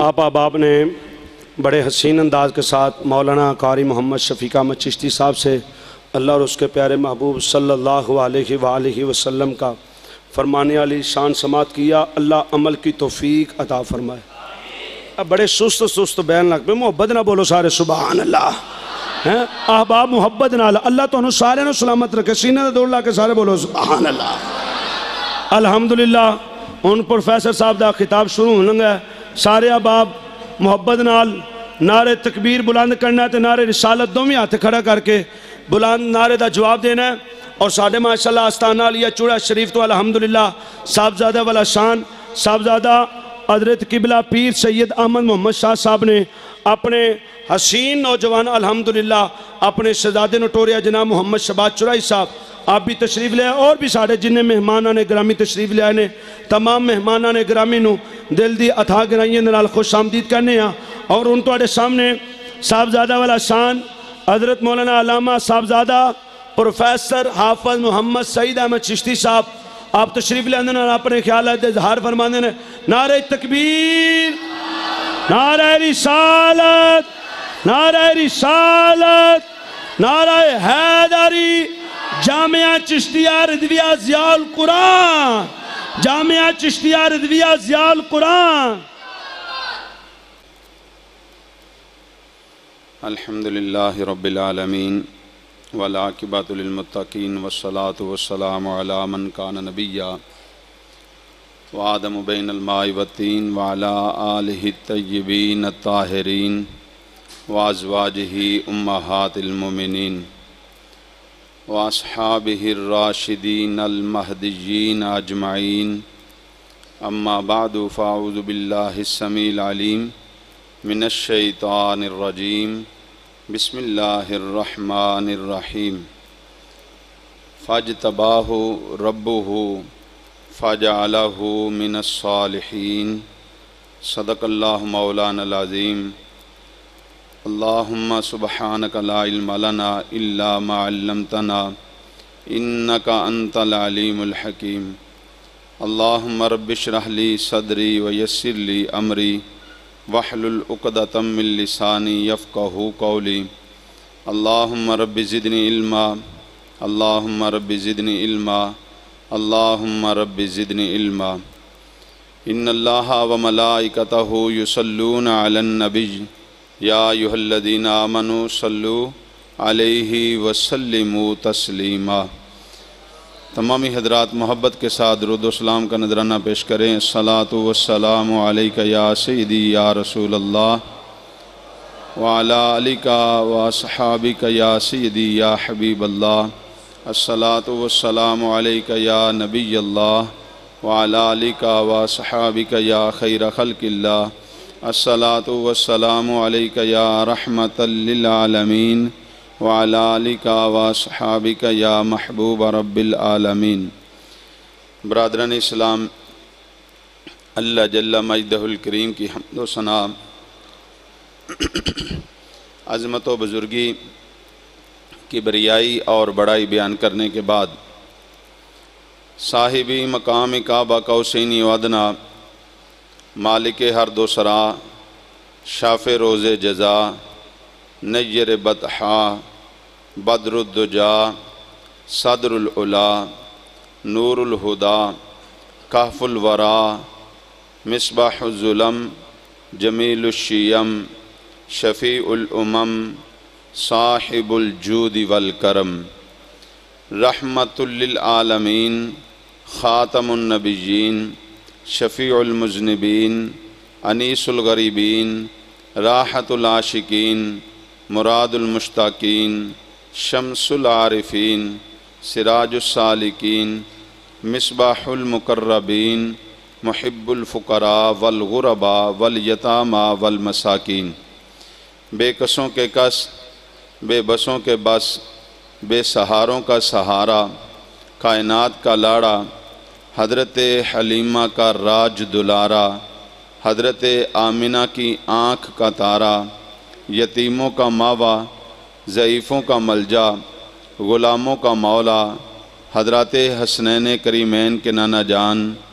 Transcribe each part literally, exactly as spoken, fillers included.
آپ احباب نے بڑے حسین انداز کے ساتھ مولانا قاری محمد شفیق احمد چشتی صاحب سے اللہ اور اس کے پیارے محبوب صلی اللہ علیہ وآلہ وسلم کا فرمانے والی شان سماعت کیا۔ اللہ عمل کی توفیق عطا فرمائے۔ اب بڑے سست سست بیان لگ پہ محبت نہ بولو سارے سبحان اللہ، احباب محبت نہ اللہ تو انہوں سارے نو سلامت رکھے، سینہ دے دوڑ لا کے سارے بولو سبحان اللہ۔ الحمدللہ ان پروفیسر صاحب دا خطاب شروع ہونے گا، سارے احباب محبت نال نعرے تکبیر بلند کرنا ہے تے نعرے رسالت دو میں ہاتھ کھڑا کر کے بلند نعرے دا جواب دینا ہے۔ اور ساڑھے ماشاءاللہ آستانہ علیہ چوڑا شریف تو الحمدللہ صاحبزادہ والا شان صاحبزادہ حضرت قبلہ پیر سید احمد محمد شاہ صاحب نے اپنے حسین نوجوان الحمدللہ اپنے شہزادے نٹوریا جناب محمد شباد چورائی صاحب آپ بھی تشریف لے آئے، اور بھی ساڑھے جنہیں مہمانان گرامی تشریف لے آئے، تمام مہمانان گرامی نو دل دی اتھا گرائیں نال خوش آمدید کرنے ہیں۔ اور ان توڑے سامنے صاحبزادہ والا شان حضرت مولانا علامہ صاحبزادہ پروفیسر حافظ محمد سعید احمد چشتی صاحب آپ تشریف لے آنے اپنے خیالات اظہار فرمانے نے۔ نعرہ تکبیر، نعرہ رسالت، نعرہ رسالت، نعرہ حیدری، جامعہ چشتیہ رضویہ ضیاء القرآن، جامعہ چشتیہ رضویہ ضیاء القرآن۔ الحمدللہ رب العالمین والعاقبۃ للمتقین والصلاة والسلام علی من کان نبیّا وآدم بین الماء والطین وعلی آلہ الطیبین الطاہرین وازواجہ امہات المومنین واصحابہ الراشدین المہدیین اجمعین، اما بعد فاعوذ باللہ السمیع العلیم من الشیطان الرجیم، بسم اللہ الرحمن الرحیم۔ فاجتباہ ربہ فجعلہ من الصالحین، صدق اللہ مولانا العظیم۔ اللہم سبحانک لا علم لنا الا ما علمتنا انک انت العلیم الحکیم۔ اللہم رب اشرح لی صدری ویسر لی امری واحلل عقدۃ من لسانی یفقہوا قولی۔ اللہم رب زدنی علما، اللہم رب زدنی علما، اللہم رب زدنی علما۔ ان اللہ وملائکتہ یصلون علی النبی یا ایھا الذین آمنوا صلوا علیہ وسلموا تسلیما۔ تمامی حضرات محبت کے ساتھ درود و سلام کا نذرانہ پیش کریں۔ الصلاۃ والسلام علیک یا سیدی یا رسول اللہ وعلی آلک واصحابک یا سیدی یا حبیب اللہ۔ الصلاۃ والسلام علیک یا نبی اللہ وعلی آلک واصحابک یا خیر خلق اللہ۔ الصلاۃ والسلام علیک یا رحمۃ للعالمین وعلی آلک واصحابک یا محبوب رب العالمین۔ برادران اسلام، اللہ جل مجدہ الکریم کی حمد و ثنا، عظمت و بزرگی کی بریائی اور بڑائی بیان کرنے کے بعد، صاحبی مقام کعبہ قوسین و ادنیٰ، مالک ہر دو سرا، شاف روز جزا، نیر بطحا، بدر الدجا، صدر العلا، نور الہدا، کہف الورا، مصباح الظلم، جمیل الشیم، شفیع الامم، صاحب الجود والکرم، رحمت للعالمین، خاتم النبیین، شفیع المذنبین، انیس الغریبین، راحت العاشقین، مراد المشتاقین، شمس العارفین، سراج السالکین، مصباح المقربین، محب الفقراء والغرباء والیتامى والمساکین۔ بے کسوں کے کس، بے بسوں کے بس، بے سہاروں کا سہارا، کائنات کا لاڑا، حضرت حلیمہ کا راج دلارا، حضرت آمنہ کی آنکھ کا تارا، یتیموں کا ماوا، ضعیفوں کا ملجا، غلاموں کا مولا، حضرات حسنین کریمین کے نانا جان،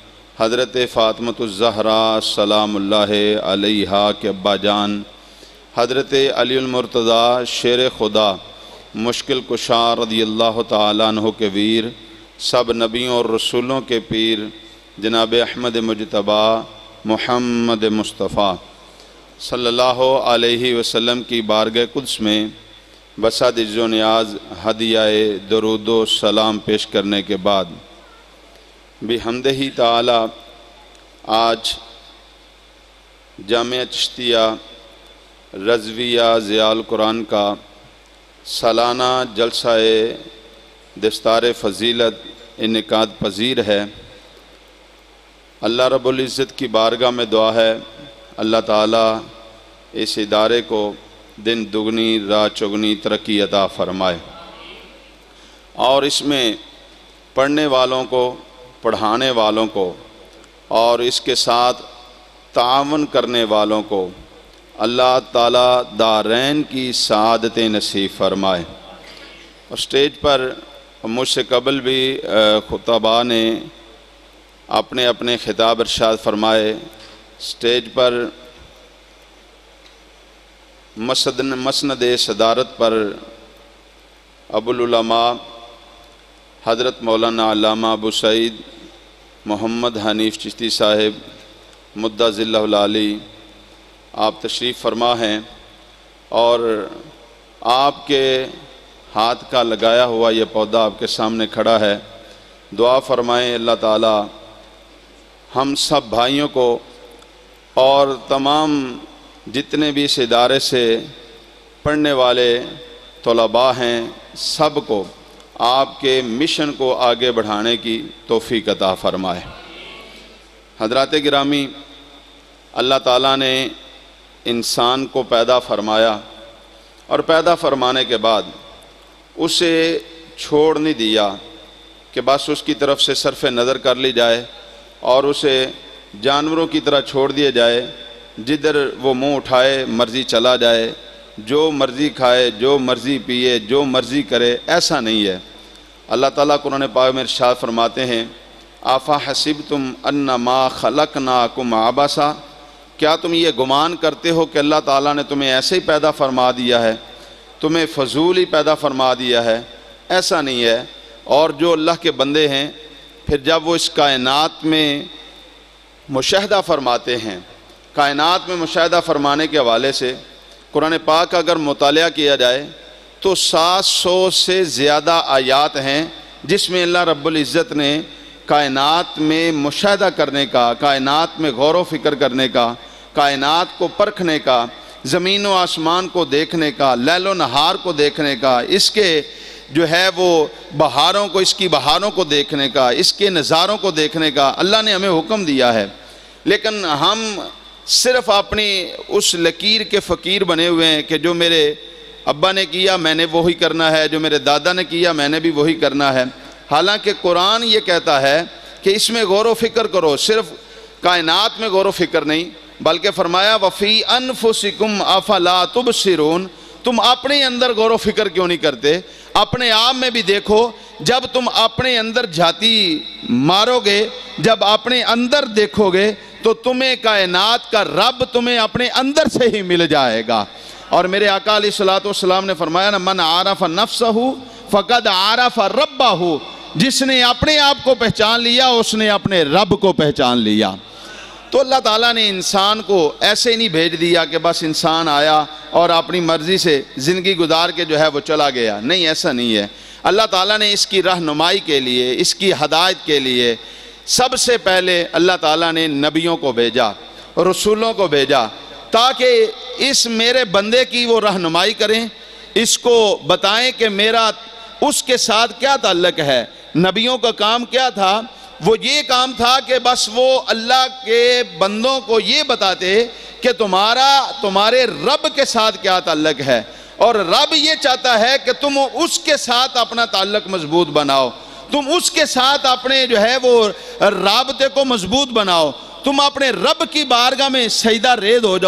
حضرت فاطمۃ الزہرا سلام اللہ علیہا کے ابا جان حضرت علی المرتضیٰ شیر خدا مشکل کشا رضی اللہ تعالیٰ عنہ کے ویر، سب نبیوں اور رسولوں کے پیر جناب احمد مجتبیٰ محمد مصطفیٰ صلی اللہ علیہ وسلم کی بارگاہ قدس میں بسد عز و نیاز ہدیہ درود و سلام پیش کرنے کے بعد بحمدہ تعالی آج جامعہ چشتیہ رضویہ ضیاء القرآن کا سالانہ جلسہ دستار فضیلت انعقاد پذیر ہے۔ اللہ رب العزت کی بارگاہ میں دعا ہے اللہ تعالیٰ اس ادارے کو دن دگنی رات چگنی ترقی عطا فرمائے، اور اس میں پڑھنے والوں کو، پڑھانے والوں کو اور اس کے ساتھ تعاون کرنے والوں کو اللہ تعالیٰ دارین کی سعادتیں نصیب فرمائے۔ اور سٹیج پر مجھ سے قبل بھی خطباء نے اپنے اپنے خطاب ارشاد فرمائے۔ سٹیج پر مسند صدارت پر ابوالعلماء حضرت مولانا علامہ ابو سعید محمد حنیف چشتی صاحب مدہ ذلہ العالی آپ تشریف فرما ہیں، اور آپ کے ہاتھ کا لگایا ہوا یہ پودا آپ کے سامنے کھڑا ہے۔ دعا فرمائیں اللہ تعالی ہم سب بھائیوں کو اور تمام جتنے بھی اس ادارے سے پڑھنے والے طلباء ہیں سب کو آپ کے مشن کو آگے بڑھانے کی توفیق عطا فرمائے۔ حضرات گرامی، اللہ تعالیٰ نے انسان کو پیدا فرمایا، اور پیدا فرمانے کے بعد اسے چھوڑ نہیں دیا کہ بس اس کی طرف سے صرف نظر کر لی جائے اور اسے جانوروں کی طرح چھوڑ دیا جائے، جدھر وہ منہ اٹھائے مرضی چلا جائے، جو مرضی کھائے، جو مرضی پیے، جو مرضی کرے، ایسا نہیں ہے۔ اللہ تعالیٰ قرآن پاک میں ارشاد فرماتے ہیں آفا حسبتم انما خلقناکم عبثا، کیا تم یہ گمان کرتے ہو کہ اللہ تعالیٰ نے تمہیں ایسے ہی پیدا فرما دیا ہے، تمہیں فضول ہی پیدا فرما دیا ہے؟ ایسا نہیں ہے۔ اور جو اللہ کے بندے ہیں پھر جب وہ اس کائنات میں مشاہدہ فرماتے ہیں، کائنات میں مشاہدہ فرمانے کے حوالے سے قرآن پاک کا اگر مطالعہ کیا جائے تو سات سو سے زیادہ آیات ہیں جس میں اللہ رب العزت نے کائنات میں مشاہدہ کرنے کا، کائنات میں غور و فکر کرنے کا، کائنات کو پرکھنے کا، زمین و آسمان کو دیکھنے کا، لیل و نہار کو دیکھنے کا، اس کے جو ہے وہ بہاروں کو، اس کی بہاروں کو دیکھنے کا، اس کے نظاروں کو دیکھنے کا اللہ نے ہمیں حکم دیا ہے۔ لیکن ہم صرف اپنی اس لکیر کے فقیر بنے ہوئے ہیں کہ جو میرے ابا نے کیا میں نے وہی کرنا ہے، جو میرے دادا نے کیا میں نے بھی وہی کرنا ہے۔ حالانکہ قرآن یہ کہتا ہے کہ اس میں غور و فکر کرو، صرف کائنات میں غور و فکر نہیں، بلکہ فرمایا وَفِي أَنفُسِكُمْ أَفَلَا تُبْصِرُونَ، تم اپنے اندر غور و فکر کیوں نہیں کرتے؟ اپنے آپ میں بھی دیکھو، جب تم اپنے اندر جھاتی مارو گے، جب اپنے اندر دیکھو گے تو تمہیں کائنات کا رب تمہیں اپنے اندر سے ہی مل جائے گا۔ اور میرے آقا علیہ الصلوۃ والسلام نے فرمایا نا من عارف نفسہ فقد عارف ربہ، جس نے اپنے آپ کو پہچان لیا اس نے اپنے رب کو پہچان لیا۔ تو اللہ تعالیٰ نے انسان کو ایسے نہیں بھیج دیا کہ بس انسان آیا اور اپنی مرضی سے زندگی گزار کے جو ہے وہ چلا گیا، نہیں، ایسا نہیں ہے۔ اللہ تعالیٰ نے اس کی رہنمائی کے لیے، اس کی ہدایت کے لیے سب سے پہلے اللہ تعالیٰ نے نبیوں کو بھیجا، رسولوں کو بھیجا، تاکہ اس میرے بندے کی وہ رہنمائی کریں، اس کو بتائیں کہ میرا اس کے ساتھ کیا تعلق ہے۔ نبیوں کا کام کیا تھا؟ وہ یہ کام تھا کہ بس وہ اللہ کے بندوں کو یہ بتاتے کہ تمہارا تمہارے رب کے ساتھ کیا تعلق ہے، اور رب یہ چاہتا ہے کہ تم اس کے ساتھ اپنا تعلق مضبوط بناؤ، تم اس کے ساتھ اپنے جو ہے وہ رابطے کو مضبوط بناؤ، تم اپنے رب کی بارگاہ میں سجدہ ریز ہو جاؤ۔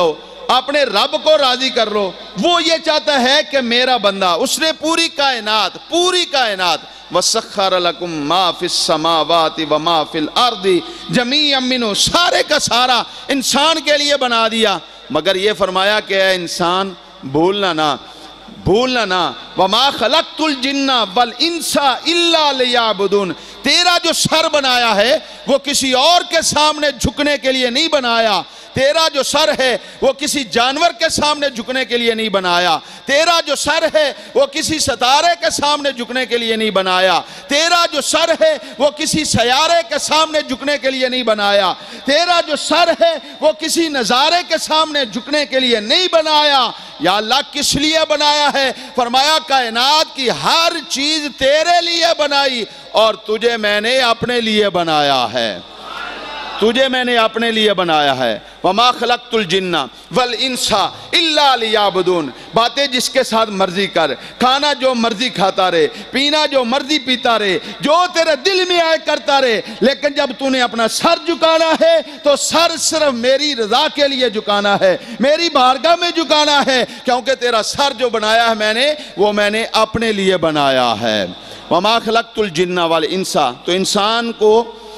اپنے رب کو راضی کر لو۔ وہ یہ چاہتا ہے کہ میرا بندہ، اس نے پوری کائنات پوری کائنات وَسَخَّرَ لَكُم مَا فِي السَّمَاوَاتِ وَمَا فِي الْأَرْضِ جَمِيعًا مِّنْهُ، سارے کا سارا انسان کے لیے بنا دیا، مگر یہ فرمایا کہ اے انسان بھولنا نہ بھولنا نہ وَمَا خَلَقْتُ الْجِنَّ وَالْإِنسَ إِلَّا لِيَعْبُدُونَ، تیرا جو سر بنایا ہے وہ کسی اور کے سامنے جھکنے کے لیے نہیں بنایا، تیرا جو سر ہے وہ کسی جانور کے سامنے جھکنے کے لیے نہیں بنایا، تیرا جو سر ہے وہ کسی ستارے کے سامنے جھکنے کے لیے نہیں بنایا، تیرا جو سر ہے وہ کسی سیارے کے سامنے جھکنے کے لیے نہیں بنایا، تیرا جو سر ہے وہ کسی نظارے کے سامنے جھکنے کے لیے نہیں بنایا۔ یا اللہ کس لیے بنایا ہے؟ فرمایا کائنات کی ہر چیز تیرے لیے بنائی اور تجھے میں نے اپنے لیے بنایا ہے، تجھے میں نے اپنے لیے بنایا ہے۔ وَمَا خَلَقْتُ الْجِنَّ وَالْإِنسَ إِلَّا لِيَعْبُدُونَ، باتیں جس کے ساتھ مرضی کر، کھانا جو مرضی کھاتا رہے، پینا جو مرضی پیتا رہے، جو تیرے دل میں آئے کرتا رہے، لیکن جب تو نے اپنا سر جھکانا ہے تو سر صرف میری رضا کے لیے جھکانا ہے، میری بارگاہ میں جھکانا ہے، کیونکہ تیرا سر جو بنایا ہے میں نے وہ میں نے اپنے لیے بنایا ہے۔ وَمَا خَلَقْتُ الْجِنَّ وَالْإِنسَ، تو انسان کو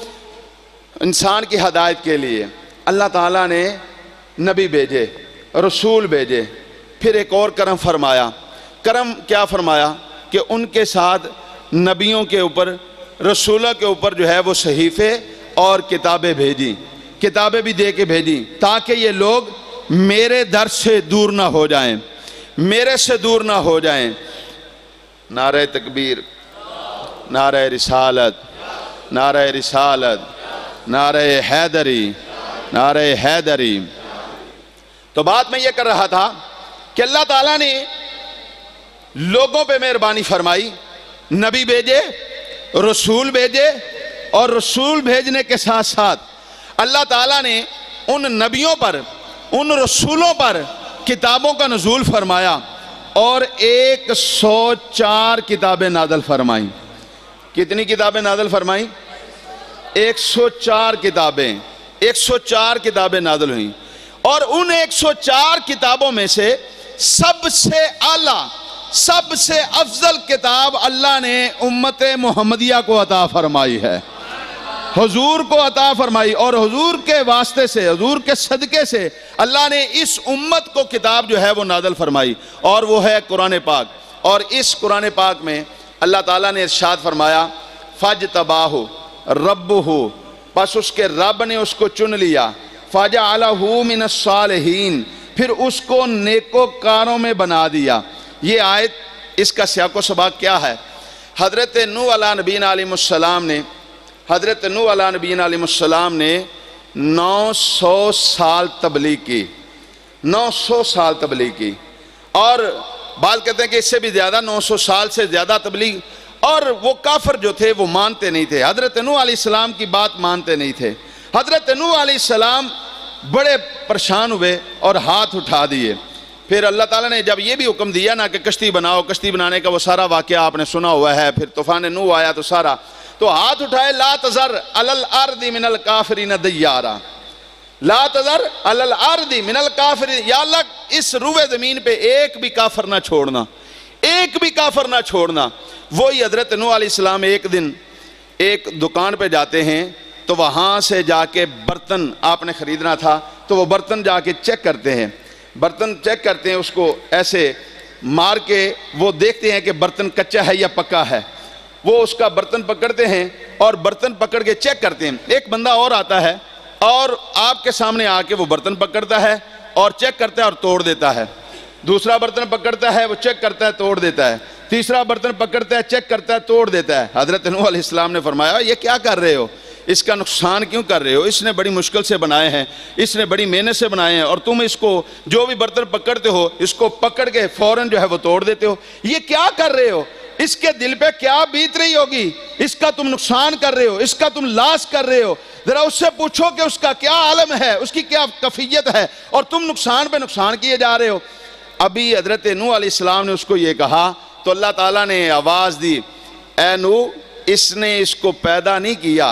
انسان کی ہدایت کے لیے اللہ تعالیٰ نے نبی بھیجے، رسول بھیجے، پھر ایک اور کرم فرمایا۔ کرم کیا فرمایا؟ کہ ان کے ساتھ نبیوں کے اوپر، رسولوں کے اوپر جو ہے وہ صحیفے اور کتابیں بھیجی، کتابیں بھی دے کے بھیجی تاکہ یہ لوگ میرے در سے دور نہ ہو جائیں، میرے سے دور نہ ہو جائیں۔ نعرہ تکبیر، نعرہ رسالت، نعرہ رسالت، نعرہ حیدری، نعرہ حیدری۔ تو بات میں یہ کر رہا تھا کہ اللہ تعالیٰ نے لوگوں پہ مہربانی فرمائی، نبی بھیجے، رسول بھیجے، اور رسول بھیجنے کے ساتھ ساتھ اللہ تعالیٰ نے ان نبیوں پر، ان رسولوں پر کتابوں کا نزول فرمایا اور ایک سو چار کتابیں نازل فرمائیں۔ کتنی کتابیں نازل فرمائیں؟ ایک سو چار کتابیں، ایک سو چار کتابیں نازل ہوئیں، اور ان ایک سو چار کتابوں میں سے سب سے اعلیٰ، سب سے افضل کتاب اللہ نے امت محمدیہ کو عطا فرمائی ہے، حضور کو عطا فرمائی، اور حضور کے واسطے سے، حضور کے صدقے سے اللہ نے اس امت کو کتاب جو ہے وہ نازل فرمائی، اور وہ ہے قرآن پاک۔ اور اس قرآن پاک میں اللہ تعالیٰ نے ارشاد فرمایا فَاجْتَبَاهُ رَبُّهُ، پس اس کے رب نے اس کو چن لیا، فَجَعَلَهُ مِنَ الصَّالِحِينَ، پھر اس کو نیکوکاروں میں بنا دیا۔ یہ آیت، اس کا سیاق و سباق کیا ہے؟ حضرت نوح علیہ نبی علیہ السلام نے حضرت نوح علیہ نبی علیہ السلام نے نو سو سال تبلیغ کی، نو سو سال تبلیغ کی، اور بعض کہتے ہیں کہ اس سے بھی زیادہ، نو سو سال سے زیادہ تبلیغ، اور وہ کافر جو تھے وہ مانتے نہیں تھے، حضرت نوح علیہ السلام کی بات مانتے نہیں تھے۔ حضرت نوح علیہ السلام بڑے پریشان ہوئے اور ہاتھ اٹھا دیے۔ پھر اللہ تعالیٰ نے جب یہ بھی حکم دیا نا کہ کشتی بناؤ، کشتی بنانے کا وہ سارا واقعہ آپ نے سنا ہوا ہے، پھر طوفان نوح آیا تو سارا، تو ہاتھ اٹھائے، لا تذر علی الارض من الکافرین دیارا، لا تذر علی الارض من الکافرین، یا اللہ اس روئے زمین پہ ایک بھی کافر نہ چھوڑنا، ایک بھی کافر نہ چھوڑنا۔ وہی حضرت نوح علیہ السلام ایک دن ایک دکان پہ جاتے ہیں تو وہاں سے جا کے برتن آپ نے خریدنا تھا، تو وہ برتن جا کے چیک کرتے ہیں، برتن چیک کرتے ہیں، اس کو ایسے مار کے وہ دیکھتے ہیں کہ برتن کچا ہے یا پکا ہے، وہ اس کا برتن پکڑتے ہیں اور برتن پکڑ کے چیک کرتے ہیں۔ ایک بندہ اور آتا ہے اور آپ کے سامنے آ کے وہ برتن پکڑتا ہے اور چیک کرتا ہے اور توڑ دیتا ہے، دوسرا برتن پکڑتا ہے، وہ چیک کرتا ہے، توڑ دیتا ہے، تیسرا برتن پکڑتا ہے، چیک کرتا ہے، توڑ دیتا ہے۔ حضرت نوح علیہ السلام نے فرمایا یہ کیا کر رہے ہو، اس کا نقصان کیوں کر رہے ہو؟ اس نے بڑی مشکل سے بنائے ہیں، اس نے بڑی محنت سے بنائے ہیں، اور تم اس کو جو بھی برتن پکڑتے ہو اس کو پکڑ کے فوراً جو ہے وہ توڑ دیتے ہو، یہ کیا کر رہے ہو؟ اس کے دل پہ کیا بیت رہی ہوگی؟ اس کا تم نقصان کر رہے ہو، اس کا تم لاس کر رہے ہو، ذرا اس سے پوچھو کہ اس کا کیا عالم ہے، اس کی کیا کفیت ہے، اور تم نقصان پہ نقصان کیے جا رہے ہو۔ ابھی حضرت نوح علیہ السلام نے اس کو یہ کہا تو اللہ تعالیٰ نے آواز دی، اے نوح، اس نے اس کو پیدا نہیں کیا،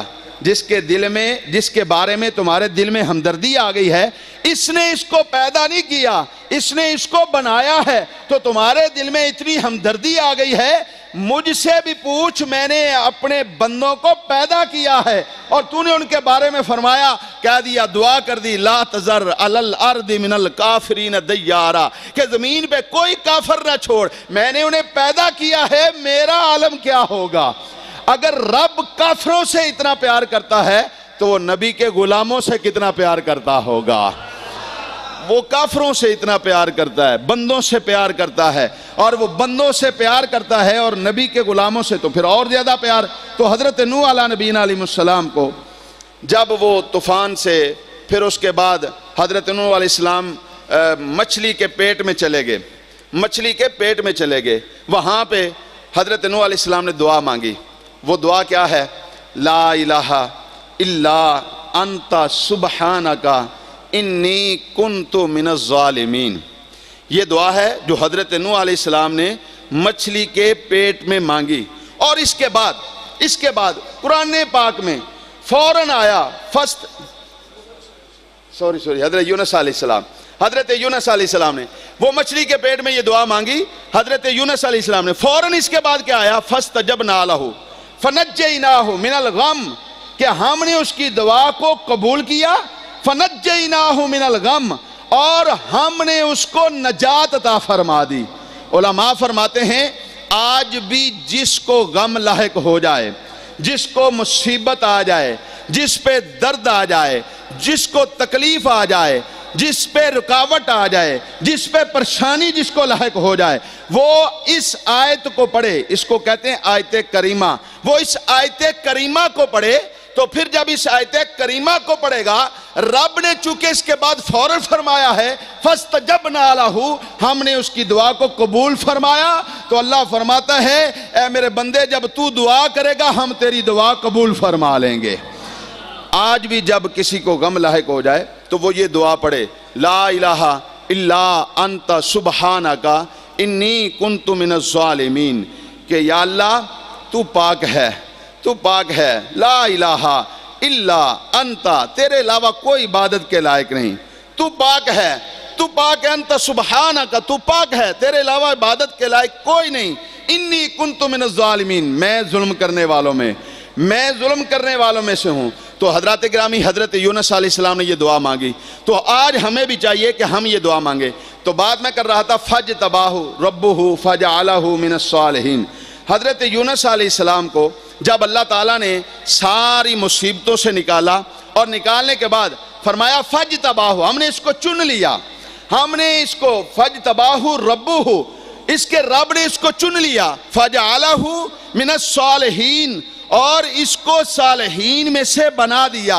جس کے دل میں جس کے بارے میں تمہارے دل میں ہمدردی آ گئی ہے، اس نے اس کو پیدا نہیں کیا، اس نے اس کو بنایا ہے، تو تمہارے دل میں اتنی ہمدردی آ گئی ہے، مجھ سے بھی پوچھ، میں نے اپنے بندوں کو پیدا کیا ہے اور تو نے ان کے بارے میں فرمایا، کہہ دیا، دعا کر دی، لا تذر علی الارض من الکافرین دیارا، کہ زمین پہ کوئی کافر نہ چھوڑ، میں نے انہیں پیدا کیا ہے، میرا عالم کیا ہوگا؟ اگر رب کافروں سے اتنا پیار کرتا ہے تو وہ نبی کے غلاموں سے کتنا پیار کرتا ہوگا؟ وہ کافروں سے اتنا پیار کرتا ہے، بندوں سے پیار کرتا ہے، اور وہ بندوں سے پیار کرتا ہے اور نبی کے غلاموں سے تو پھر اور زیادہ پیار۔ تو حضرت نوح علیہ نبینا علیہ السلام کو جب وہ طوفان سے، پھر اس کے بعد حضرت نوح علیہ السلام مچھلی کے پیٹ میں چلے گئے، مچھلی کے پیٹ میں چلے گئے، وہاں پہ حضرت نوح علیہ السلام نے دعا مانگی۔ وہ دعا کیا ہے؟ لا الہ الا انت سبحانک انی کنت من الظالمین۔ یہ دعا ہے جو حضرت نوح علیہ السلام نے مچھلی کے پیٹ میں مانگی، اور اس کے بعد اس کے بعد قرآن پاک میں فوراً آیا فسٹ سوری سوری حضرت یونس علیہ السلام حضرت یونس علیہ السلام نے وہ مچھلی کے پیٹ میں یہ دعا مانگی، حضرت یونس علیہ السلام نے فوراً اس کے بعد کیا آیا؟ فاستجبنا لہ فنجیناہ من الغم، کہ ہم نے اس کی دعا کو قبول کیا، فنجیناہ من الغم، اور ہم نے اس کو نجات عطا فرما دی۔ علماء فرماتے ہیں آج بھی جس کو غم لاحق ہو جائے، جس کو مصیبت آ جائے، جس پہ درد آ جائے، جس کو تکلیف آ جائے، جس پہ رکاوٹ آ جائے، جس پہ پریشانی جس کو لاحق ہو جائے، وہ اس آیت کو پڑھے، اس کو کہتے ہیں آیت کریمہ، وہ اس آیت کریمہ کو پڑھے، تو پھر جب اس آیت کریمہ کو پڑھے گا، رب نے چونکہ اس کے بعد فوراً فرمایا ہے فاستجبنا لہ، ہم نے اس کی دعا کو قبول فرمایا، تو اللہ فرماتا ہے اے میرے بندے جب تو دعا کرے گا ہم تیری دعا قبول فرما لیں گے۔ آج بھی جب کسی کو غم لاحق ہو جائے تو وہ یہ دعا پڑھے، لا الہ الا انت سبحانک انی کنت من الظالمین، کہ یا اللہ تو پاک ہے، تو پاک ہے، لا الہ الا انت، تیرے علاوہ کوئی عبادت کے لائق نہیں، تو پاک ہے، تو پاک ہے، انت سبحانک، تو پاک ہے، تیرے علاوہ عبادت کے لائق کوئی نہیں، انی کنت من الظالمین، میں ظلم کرنے والوں میں میں ظلم کرنے والوں میں سے ہوں۔ تو حضرات گرامی حضرت یونس علیہ السلام نے یہ دعا مانگی، تو آج ہمیں بھی چاہیے کہ ہم یہ دعا مانگیں۔ تو بات میں کر رہا تھا فاجتباہ ربہ فجعلہ من الصالحین، حضرت یونس علیہ السلام کو جب اللہ تعالیٰ نے ساری مصیبتوں سے نکالا، اور نکالنے کے بعد فرمایا فاجتباہ، ہم نے اس کو چن لیا، ہم نے اس کو فاجتباہ ربہ، اس کے رب نے اس کو چن لیا، فجعلہ من الصالحین، اور اس کو صالحین میں سے بنا دیا۔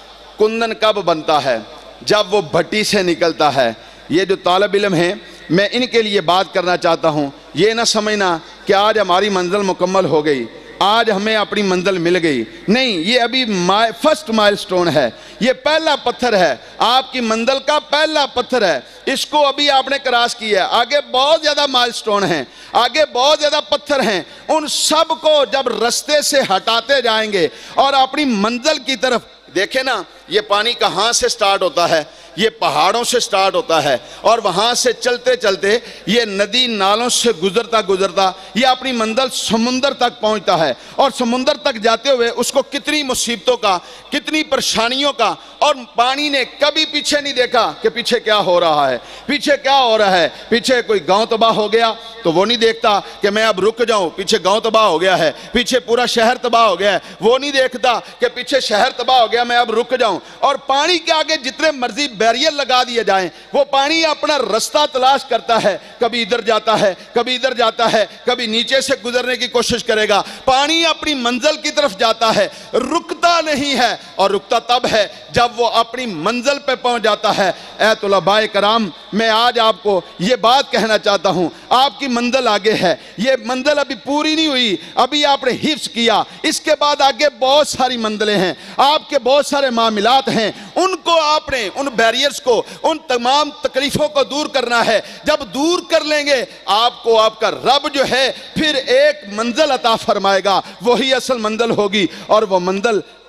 کندن کب بنتا ہے؟ جب وہ بھٹی سے نکلتا ہے۔ یہ جو طالب علم ہیں، میں ان کے لیے بات کرنا چاہتا ہوں، یہ نہ سمجھنا کہ آج ہماری منزل مکمل ہو گئی، آج ہمیں اپنی منزل مل گئی، نہیں، یہ ابھی فرسٹ مائل سٹون ہے، یہ پہلا پتھر ہے، آپ کی منزل کا پہلا پتھر ہے، اس کو ابھی آپ نے کراس کیا ہے، آگے بہت زیادہ مائل سٹون ہیں، آگے بہت زیادہ پتھر ہیں، ان سب کو جب رستے سے ہٹاتے جائیں گے اور اپنی منزل کی طرف دیکھیں نا، یہ پانی کہاں سے سٹارٹ ہوتا ہے؟ یہ پہاڑوں سے سٹارٹ ہوتا ہے، اور وہاں سے چلتے چلتے یہ ندی نالوں سے گزرتا گزرتا یہ اپنی منزل سمندر تک پہنچتا ہے، اور سمندر تک جاتے ہوئے اس کو کتنی مصیبتوں کا، کتنی پریشانیوں کا، اور پانی نے کبھی پیچھے نہیں دیکھا کہ پیچھے کیا ہو رہا ہے، پیچھے کیا ہو رہا ہے، پیچھے کوئی گاؤں تباہ ہو گیا تو وہ نہیں دیکھتا کہ میں اب رک جاؤں، پیچھے گاؤں تباہ ہو گیا ہے، پیچھے پورا شہر تباہ ہو گیا ہے، وہ نہیں دیکھتا کہ پیچھے شہر تباہ ہو گیا، میں اب رک جاؤں۔ اور پانی کے آگے جتنے مرضی بیریئر لگا دیے جائیں، وہ پانی اپنا رستہ تلاش کرتا ہے، کبھی ادھر جاتا ہے، کبھی ادھر جاتا ہے، کبھی نیچے سے گزرنے کی کوشش کرے گا، پانی اپنی منزل کی طرف جاتا ہے، رکتا نہیں ہے، اور رکتا تب ہے جب وہ اپنی منزل پہ پہنچ جاتا ہے۔ اے طلباء کرام، میں آج آپ کو یہ بات کہنا چاہتا ہوں، آپ کی منزل آگے ہے، یہ منزل ابھی پوری نہیں ہوئی، ابھی آپ نے حفظ کیا، اس کے بعد آگے بہت ساری منزلیں ہیں، آپ کے بہت سارے معاملات ہیں، ان کو آپ نے ان بیریئرز کو، ان تمام تکلیفوں کو دور کرنا ہے۔ جب دور کر لیں گے آپ کو آپ کا رب جو ہے پھر ایک منزل عطا فرمائے گا، وہی اصل منزل ہوگی، اور وہ منزل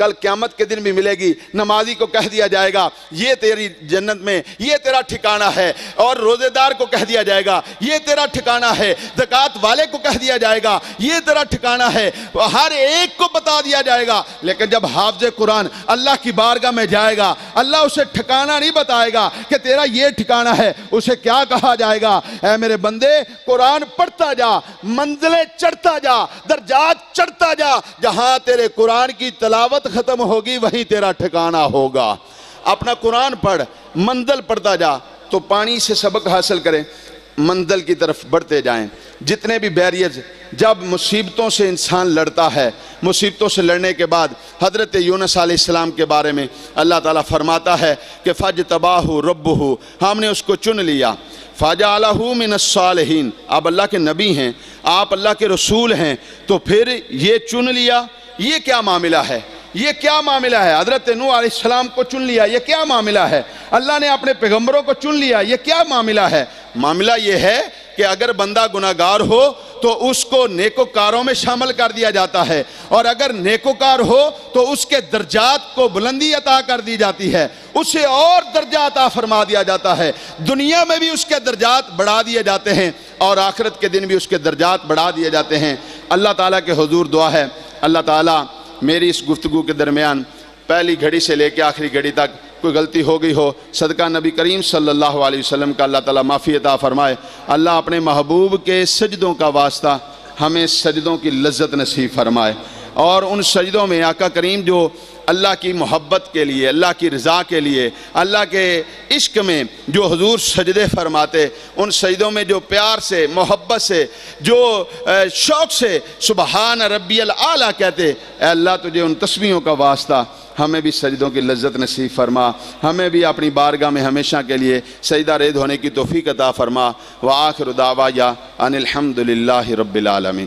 کل قیامت کے دن بھی ملے گی۔ نمازی کو کہہ دیا جائے گا یہ تیری جنت میں یہ تیرا ٹھکانہ ہے، اور روزے دار کو کہہ دیا جائے گا یہ تیرا ٹھکانہ ہے، زکوٰۃ والے کو کہہ دیا جائے گا یہ تیرا ٹھکانہ ہے، ہر ایک کو بتا دیا جائے گا۔ لیکن جب حافظ قرآن اللہ کی بارگاہ میں جائے گا، اللہ اسے ٹھکانہ نہیں بتائے گا کہ تیرا یہ ٹھکانہ ہے، اسے کیا کہا جائے گا؟ اے میرے بندے قرآن پڑھتا جا، منزلیں چڑھتا جا، درجات چڑھتا جا، جہاں تیرے قرآن کی تلاوت ختم ہوگی وہیں تیرا ٹھکانہ ہوگا۔ اپنا قرآن پڑھ، منزل پڑھتا جا، تو پانی سے سبق حاصل کریں، منزل کی طرف بڑھتے جائیں۔ جتنے بھی بیریئرز، جب مصیبتوں سے انسان لڑتا ہے، مصیبتوں سے لڑنے کے بعد حضرت یونس علیہ السلام کے بارے میں اللہ تعالیٰ فرماتا ہے کہ فَجْتَبَاهُ رَبُّهُ، ہم نے اس کو چن لیا، فَجَعَلَهُ مِنَ الصَّالِحِينَ، آپ اللہ کے نبی ہیں، آپ اللہ کے رسول ہیں، تو پھر یہ چن لیا، یہ کیا معاملہ ہے؟ یہ کیا معاملہ ہے؟ حضرت نوح علیہ السلام کو چن لیا، یہ کیا معاملہ ہے؟ اللہ نے اپنے پیغمبروں کو چن لیا، یہ کیا معاملہ ہے؟ معاملہ یہ ہے کہ اگر بندہ گناہگار ہو تو اس کو نیکوکاروں میں شامل کر دیا جاتا ہے، اور اگر نیکوکار ہو تو اس کے درجات کو بلندی عطا کر دی جاتی ہے، اسے اور درجہ عطا فرما دیا جاتا ہے، دنیا میں بھی اس کے درجات بڑھا دیے جاتے ہیں، اور آخرت کے دن بھی اس کے درجات بڑھا دیے جاتے ہیں۔ اللہ تعالیٰ کے حضور دعا ہے اللہ تعالیٰ میری اس گفتگو کے درمیان پہلی گھڑی سے لے کے آخری گھڑی تک کوئی غلطی ہو گئی ہو، صدقہ نبی کریم صلی اللہ علیہ وسلم کا اللہ تعالیٰ معافی عطا فرمائے۔ اللہ اپنے محبوب کے سجدوں کا واسطہ ہمیں سجدوں کی لذت نصیب فرمائے، اور ان سجدوں میں آقا کریم جو اللہ کی محبت کے لیے، اللہ کی رضا کے لیے، اللہ کے عشق میں جو حضور سجدے فرماتے، ان سجدوں میں جو پیار سے، محبت سے، جو شوق سے سبحان ربی الاعلیٰ کہتے، اے اللہ تجھے ان تسبیحوں کا واسطہ ہمیں بھی سجدوں کی لذت نصیب فرما، ہمیں بھی اپنی بارگاہ میں ہمیشہ کے لیے سجدہ ریز ہونے کی توفیق عطا فرما۔ وآخر دعوایا ان الحمد للہ رب العالمین۔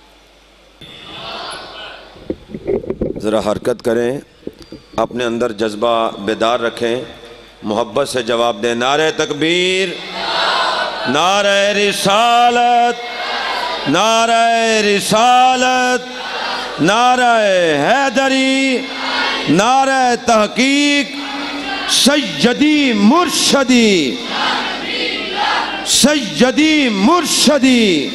ذرا حرکت کریں، اپنے اندر جذبہ بیدار رکھیں، محبت سے جواب دیں۔ نعرہ تکبیر، نعرہ رسالت، نعرہ رسالت، نعرہ حیدری، نعرہ تحقیق، سیدی مرشدی، سیدی مرشدی،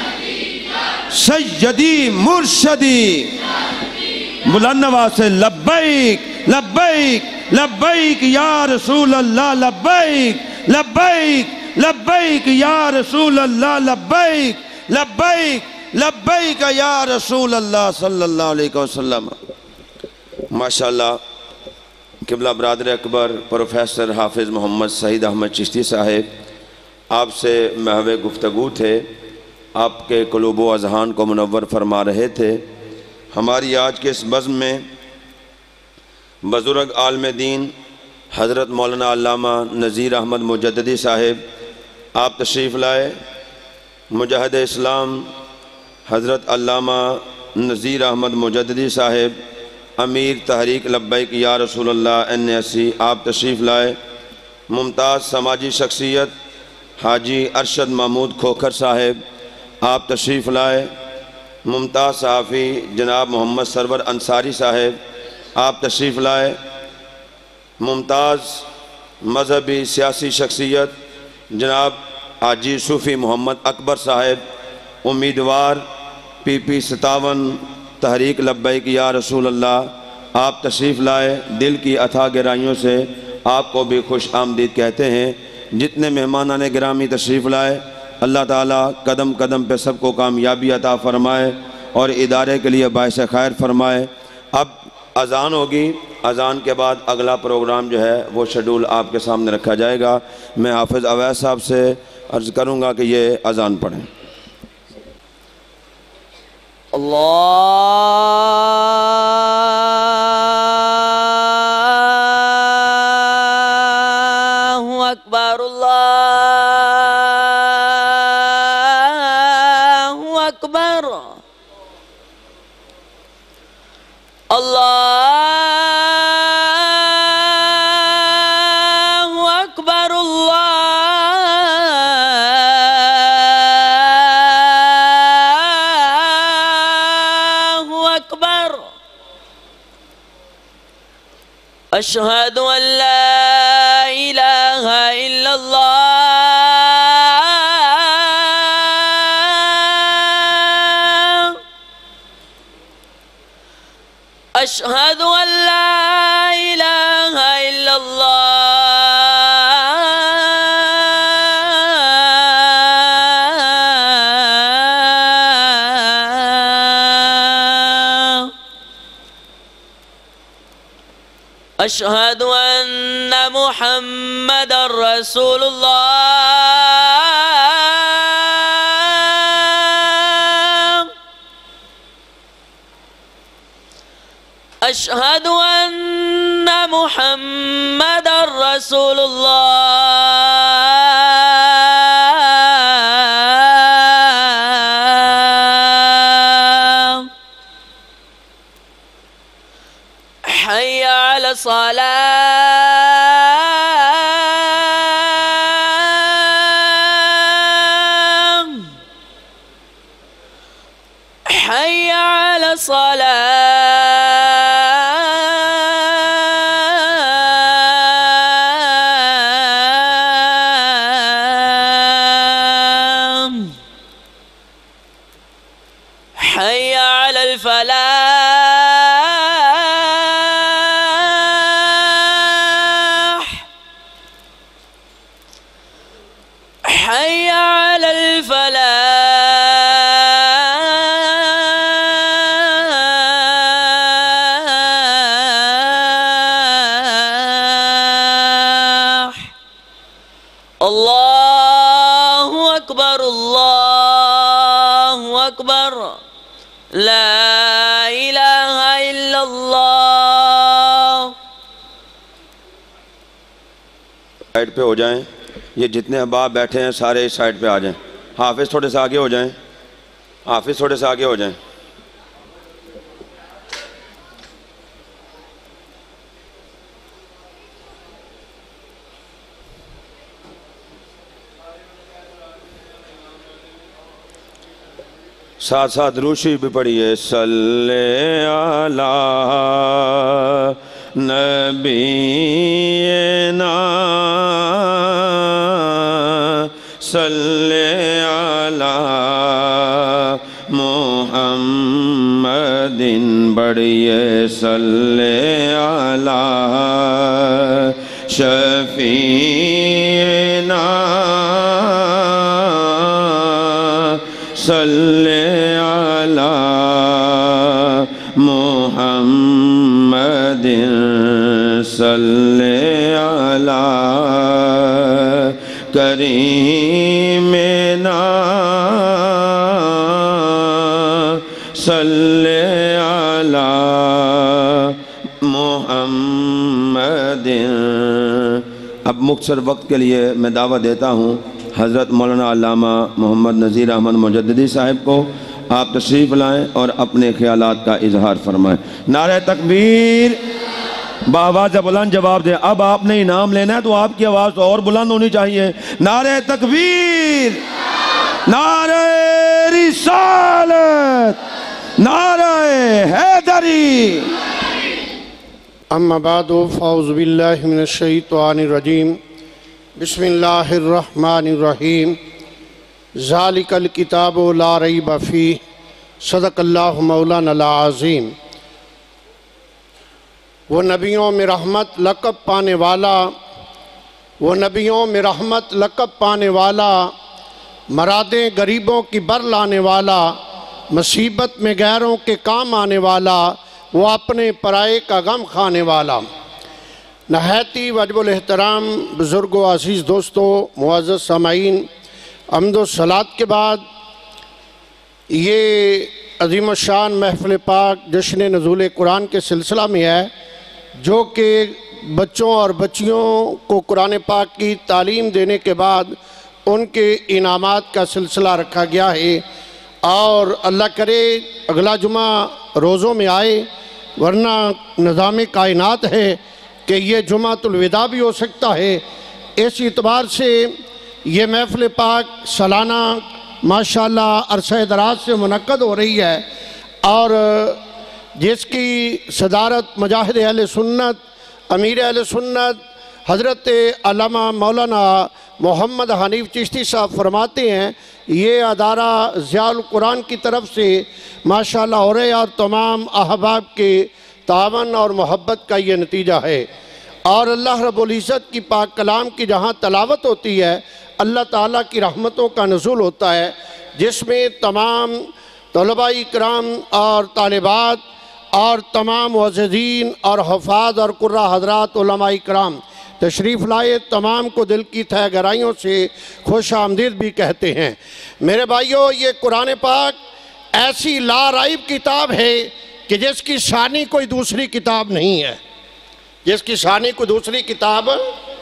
سیدی مرشدی، بلند آواز سے لبیک لبیک لبیک یا رسول اللہ، لبیک لبیک لبیک یا رسول اللہ، لبیک لبیک لبیک یا رسول اللہ صلی اللہ علیہ وسلم۔ ماشاءاللہ قبلہ برادر اکبر پروفیسر حافظ محمد سعید احمد چشتی صاحب آپ سے محو گفتگو تھے، آپ کے قلوب و اذہان کو منور فرما رہے تھے۔ ہماری آج کے اس بزم میں بزرگ عالم دین حضرت مولانا علامہ نذیر احمد مجددی صاحب آپ تشریف لائے، مجاہد اسلام حضرت علامہ نذیر احمد مجددی صاحب امیر تحریک لبیک یا رسول اللہ این ایس سی آپ تشریف لائے، ممتاز سماجی شخصیت حاجی ارشد محمود کھوکھر صاحب آپ تشریف لائے، ممتاز صحافی جناب محمد سرور انصاری صاحب آپ تشریف لائے، ممتاز مذہبی سیاسی شخصیت جناب حاجی صوفی محمد اکبر صاحب امیدوار پی پی ستاون تحریک لبیک یا رسول اللہ آپ تشریف لائے۔ دل کی اتھا گہرائیوں سے آپ کو بھی خوش آمدید کہتے ہیں۔ جتنے مہمانان گرامی تشریف لائے اللہ تعالیٰ قدم قدم پہ سب کو کامیابی عطا فرمائے اور ادارے کے لیے باعث خیر فرمائے۔ اب اذان ہوگی، اذان کے بعد اگلا پروگرام جو ہے وہ شیڈول آپ کے سامنے رکھا جائے گا۔ میں حافظ اویس صاحب سے عرض کروں گا کہ یہ اذان پڑھیں۔ اللہ اکبر، اللہ اکبر، اللہ اکبر، اللہ اکبر۔ أشهد أن لا إله إلا الله أشهد أن لا إله إلا الله أشهد أن محمدًا رسول الله أشهد أن محمدًا رسول الله حي على الصلاة حي على الصلاة حي على الفلاح حي على الفلاح الله أكبر الله أكبر لا إله إلا الله سائڈ پہ ہو جائیں. یہ جتنے احباب بیٹھے ہیں سارے اس سائڈ پہ آ جائیں. حافظ تھوڑے سے آگے ہو جائیں. حافظ تھوڑے سے آگے ہو جائیں. ساتھ ساتھ روشی بھی پڑھیے. صلی علی نبینا صلی علی محمد بڑھیے. صلی علی شفیعنا صلی علی محمد صلی علی کریمنا صلی علی محمد. اب مختصر وقت کے لیے میں دعوت دیتا ہوں حضرت مولانا علامہ محمد نذیر احمد مجددی صاحب کو. آپ تشریف لائیں اور اپنے خیالات کا اظہار فرمائیں. نعرہ تکبیر. بآواز بلند جواب دیں. اب آپ نے انعام لینا ہے تو آپ کی آواز تو اور بلند ہونی چاہیے. نعرہ تکبیر. نعرہ رسالت. نعرہ حیدری. اما بعد فاعوذ باللہ من الشیطان الرجیم. بسم اللہ الرحمن الرحیم. ذالک الکتاب لا ریب فیہ. صدق اللہ مولانا العظیم. وہ نبیوں میں رحمت لقب پانے والا وہ نبیوں میں رحمت لقب پانے والا مرادیں غریبوں کی بر لانے والا مصیبت میں غیروں کے کام آنے والا وہ اپنے پرائے کا غم کھانے والا. نہایتی واجب الاحترام بزرگ و عزیز دوستو معزز سامعین، حمد و صلات کے بعد یہ عظیم الشان محفل پاک جشن نزول قرآن کے سلسلہ میں ہے، جو کہ بچوں اور بچیوں کو قرآن پاک کی تعلیم دینے کے بعد ان کے انعامات کا سلسلہ رکھا گیا ہے. اور اللہ کرے اگلا جمعہ روزوں میں آئے، ورنہ نظام کائنات ہے کہ یہ جمعۃ الوداع بھی ہو سکتا ہے. اس اعتبار سے یہ محفل پاک سالانہ ماشاءاللہ عرصہ دراز سے منعقد ہو رہی ہے، اور جس کی صدارت مجاہد اہل سنت امیر اہل سنت حضرت علامہ مولانا محمد حنیف چشتی صاحب فرماتے ہیں یہ ادارہ ضیاء القرآن کی طرف سے ماشاءاللہ ہو رہے اور تمام احباب کے تعاون اور محبت کا یہ نتیجہ ہے۔ اور اللہ رب العزت کی پاک کلام کی جہاں تلاوت ہوتی ہے اللہ تعالیٰ کی رحمتوں کا نزول ہوتا ہے، جس میں تمام طلباء کرام اور طالبات اور تمام معززین اور حفاظ اور قرہ حضرات علماء کرام تشریف لائے، تمام کو دل کی تہ گہرائیوں سے خوش آمدید بھی کہتے ہیں۔ میرے بھائیوں، یہ قرآن پاک ایسی لا رائب کتاب ہے کہ جس کی ثانی کوئی دوسری کتاب نہیں ہے، جس کی ثانی کوئی دوسری کتاب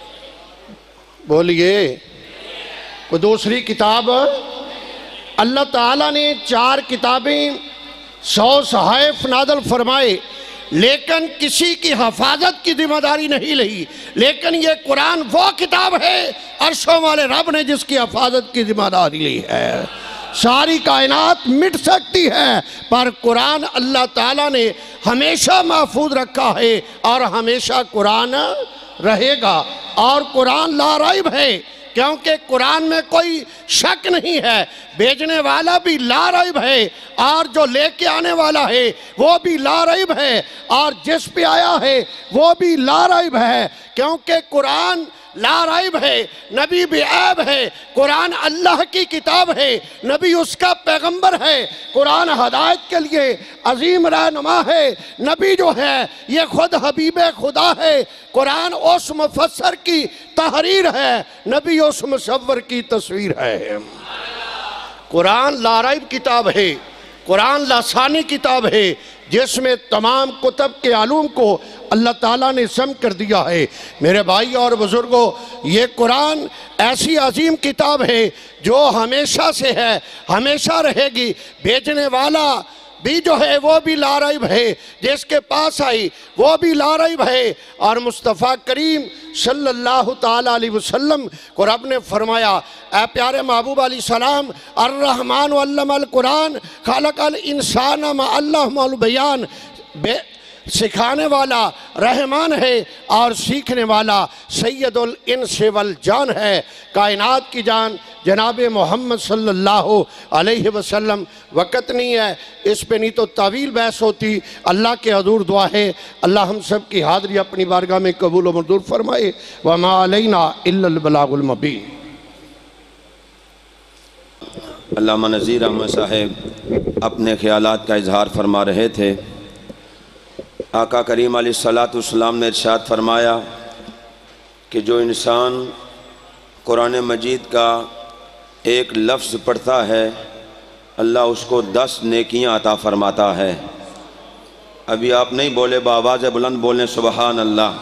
بولیے کوئی دوسری کتاب۔ اللہ تعالیٰ نے چار کتابیں سو صحائف نازل فرمائے لیکن کسی کی حفاظت کی ذمہ داری نہیں لئی، لیکن یہ قرآن وہ کتاب ہے عرشوں والے رب نے جس کی حفاظت کی ذمہ داری لی ہے۔ ساری کائنات مٹ سکتی ہے پر قرآن اللہ تعالیٰ نے ہمیشہ محفوظ رکھا ہے اور ہمیشہ قرآن رہے گا، اور قرآن لا رائب ہے کیونکہ قرآن میں کوئی شک نہیں ہے، بھیجنے والا بھی لا رائب ہے اور جو لے کے آنے والا ہے وہ بھی لا رائب ہے اور جس پہ آیا ہے وہ بھی لا رائب ہے، کیونکہ قرآن لا رائب ہے، نبی بے عیب ہے، قرآن اللہ کی کتاب ہے، نبی اس کا پیغمبر ہے، قرآن ہدایت کے لیے عظیم رہنما ہے، نبی جو ہے یہ خود حبیب خدا ہے، قرآن اس مفسر کی تحریر ہے، نبی اس مصور کی تصویر ہے۔ قرآن لا رائب کتاب ہے، قرآن لاسانی کتاب ہے جس میں تمام کتب کے علوم کو اللہ تعالیٰ نے سم کر دیا ہے۔ میرے بھائی اور بزرگوں، یہ قرآن ایسی عظیم کتاب ہے جو ہمیشہ سے ہے، ہمیشہ رہے گی، بھیجنے والا بھی جو ہے وہ بھی لا رائب ہے، جس کے پاس آئی وہ بھی لا رائب ہے، اور مصطفیٰ کریم صلی اللہ تعالیٰ علیہ وسلم کو رب نے فرمایا، اے پیارے محبوب علیہ السلام، الرحمن علم القرآن خلق الانسان ما علمہ البیان، سکھانے والا رحمان ہے اور سیکھنے والا سید الانس والجان ہے، کائنات کی جان جناب محمد صلی اللہ علیہ وسلم۔ وقت نہیں ہے اس پہ، نہیں تو طویل بحث ہوتی۔ اللہ کے حضور دعا ہے اللہ ہم سب کی حاضری اپنی بارگاہ میں قبول و منظور فرمائے۔ وما علینا الا البلاغ المبین۔ علامہ نذیر احمد صاحب اپنے خیالات کا اظہار فرما رہے تھے۔ آقا کریم علیہ الصلاۃ والسلام نے ارشاد فرمایا کہ جو انسان قرآن مجید کا ایک لفظ پڑھتا ہے اللہ اس کو دس نیکیاں عطا فرماتا ہے۔ ابھی آپ نہیں بولے، بآواز بلند بولیں سبحان اللہ،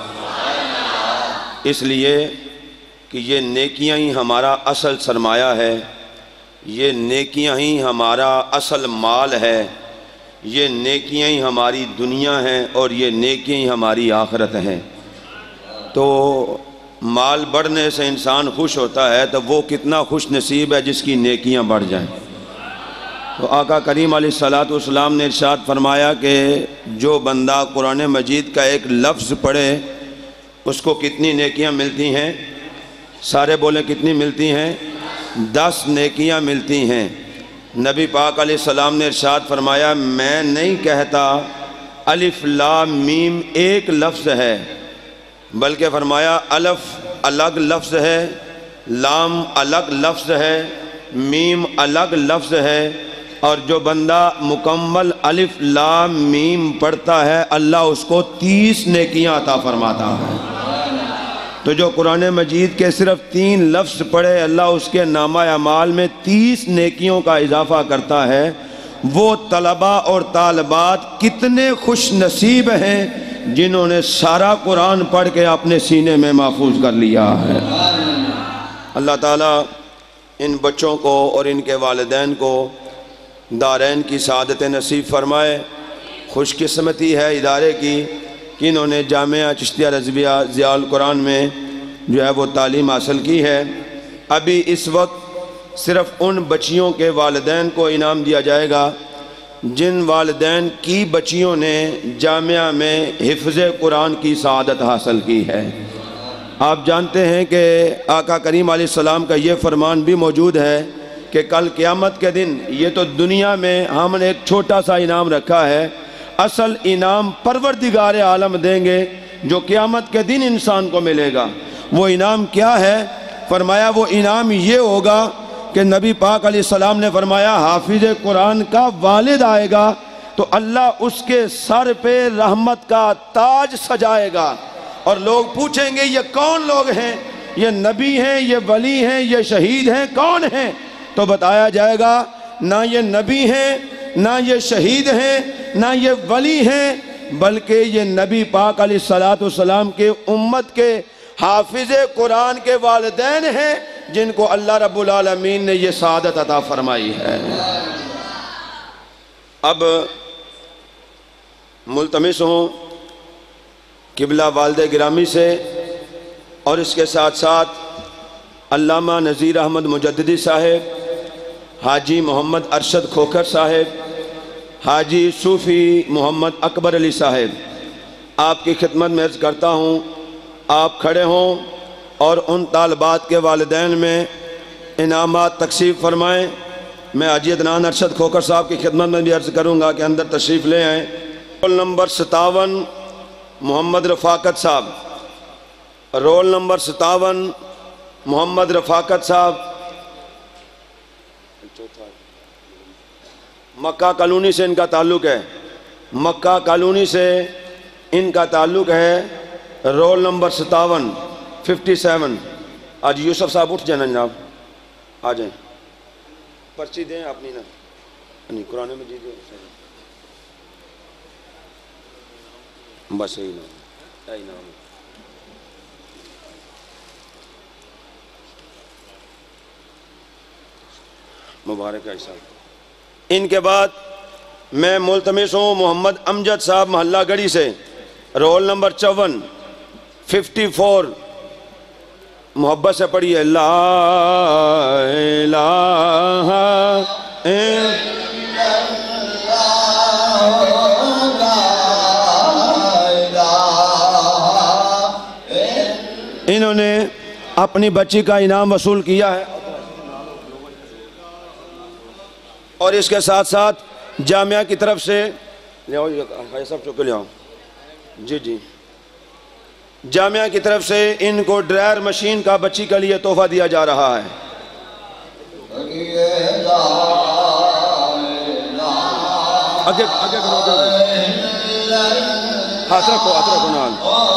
اس لیے کہ یہ نیکیاں ہی ہمارا اصل سرمایہ ہے، یہ نیکیاں ہی ہمارا اصل مال ہے، یہ نیکیاں ہی ہماری دنیا ہیں اور یہ نیکیاں ہی ہماری آخرت ہیں۔ تو مال بڑھنے سے انسان خوش ہوتا ہے تو وہ کتنا خوش نصیب ہے جس کی نیکیاں بڑھ جائیں۔ تو آقا کریم علیہ الصلاۃ والسلام نے ارشاد فرمایا کہ جو بندہ قرآن مجید کا ایک لفظ پڑھے اس کو کتنی نیکیاں ملتی ہیں؟ سارے بولیں کتنی ملتی ہیں؟ دس نیکیاں ملتی ہیں۔ نبی پاک علیہ السلام نے ارشاد فرمایا میں نہیں کہتا الف لام میم ایک لفظ ہے، بلکہ فرمایا الف الگ لفظ ہے، لام الگ لفظ ہے، میم الگ لفظ ہے، اور جو بندہ مکمل الف لام میم پڑھتا ہے اللہ اس کو تیس نیکیاں عطا فرماتا ہے۔ تو جو قرآن مجید کے صرف تین لفظ پڑھے اللہ اس کے نامہ اعمال میں تیس نیکیوں کا اضافہ کرتا ہے۔ وہ طلباء اور طالبات کتنے خوش نصیب ہیں جنہوں نے سارا قرآن پڑھ کے اپنے سینے میں محفوظ کر لیا ہے۔ اللہ تعالیٰ ان بچوں کو اور ان کے والدین کو دارین کی سعادت نصیب فرمائے۔ خوش قسمتی ہے ادارے کی کہ انہوں نے جامعہ چشتیہ رضویہ ضیاء القرآن میں جو ہے وہ تعلیم حاصل کی ہے۔ ابھی اس وقت صرف ان بچیوں کے والدین کو انعام دیا جائے گا جن والدین کی بچیوں نے جامعہ میں حفظ قرآن کی سعادت حاصل کی ہے۔ آپ جانتے ہیں کہ آقا کریم علیہ السلام کا یہ فرمان بھی موجود ہے کہ کل قیامت کے دن یہ تو دنیا میں ہم نے ایک چھوٹا سا انعام رکھا ہے، اصل انعام پروردگار عالم دیں گے جو قیامت کے دن انسان کو ملے گا۔ وہ انعام کیا ہے؟ فرمایا وہ انعام یہ ہوگا کہ نبی پاک علیہ السلام نے فرمایا حافظ قرآن کا والد آئے گا تو اللہ اس کے سر پہ رحمت کا تاج سجائے گا، اور لوگ پوچھیں گے یہ کون لوگ ہیں؟ یہ نبی ہیں، یہ ولی ہیں، یہ شہید ہیں، کون ہیں؟ تو بتایا جائے گا نہ یہ نبی ہیں، نہ یہ شہید ہیں، نہ یہ ولی ہیں، بلکہ یہ نبی پاک علیہ السلام کے امت کے حافظ قرآن کے والدین ہیں جن کو اللہ رب العالمین نے یہ سعادت عطا فرمائی ہے۔ اب ملتمس ہوں قبلہ والد گرامی سے اور اس کے ساتھ ساتھ علامہ نذیر احمد مجددی صاحب، حاجی محمد ارشد کھوکھر صاحب، حاجی صوفی محمد اکبر علی صاحب، آپ کی خدمت میں عرض کرتا ہوں آپ کھڑے ہوں اور ان طالبات کے والدین میں انعامات تقسیم فرمائیں۔ میں حاجی عدنان ارشد کھوکھر صاحب کی خدمت میں بھی عرض کروں گا کہ اندر تشریف لے آئیں۔ رول نمبر ستاون محمد رفاقت صاحب، رول نمبر ستاون محمد رفاقت صاحب، مکہ کالونی سے ان کا تعلق ہے، مکہ کالونی سے ان کا تعلق ہے، رول نمبر ستاون ففٹی سیون۔ آج یوسف صاحب اٹھ جانا جناب، آ جائیں، پرچی دیں اپنی نا، نہیں قرآن مجید بس یہی نام یہی نام مبارک ہے صاحب۔ ان کے بعد میں ملتمس ہوں محمد امجد صاحب محلہ گڑھی سے، رول نمبر چون ففٹی فور، محبت سے پڑھیے لا الہ الا انہوں نے اپنی بچی کا انعام وصول کیا ہے، اور اس کے ساتھ ساتھ جامعہ کی طرف سے لے آؤ یہ سب چکے لے آؤ جی جی جامعہ کی طرف سے ان کو ڈرائر مشین کا بچی کے لیے تحفہ دیا جا رہا ہے۔ آگے آگے کرو ہاتھ رکھو ہاتھ رکھو نال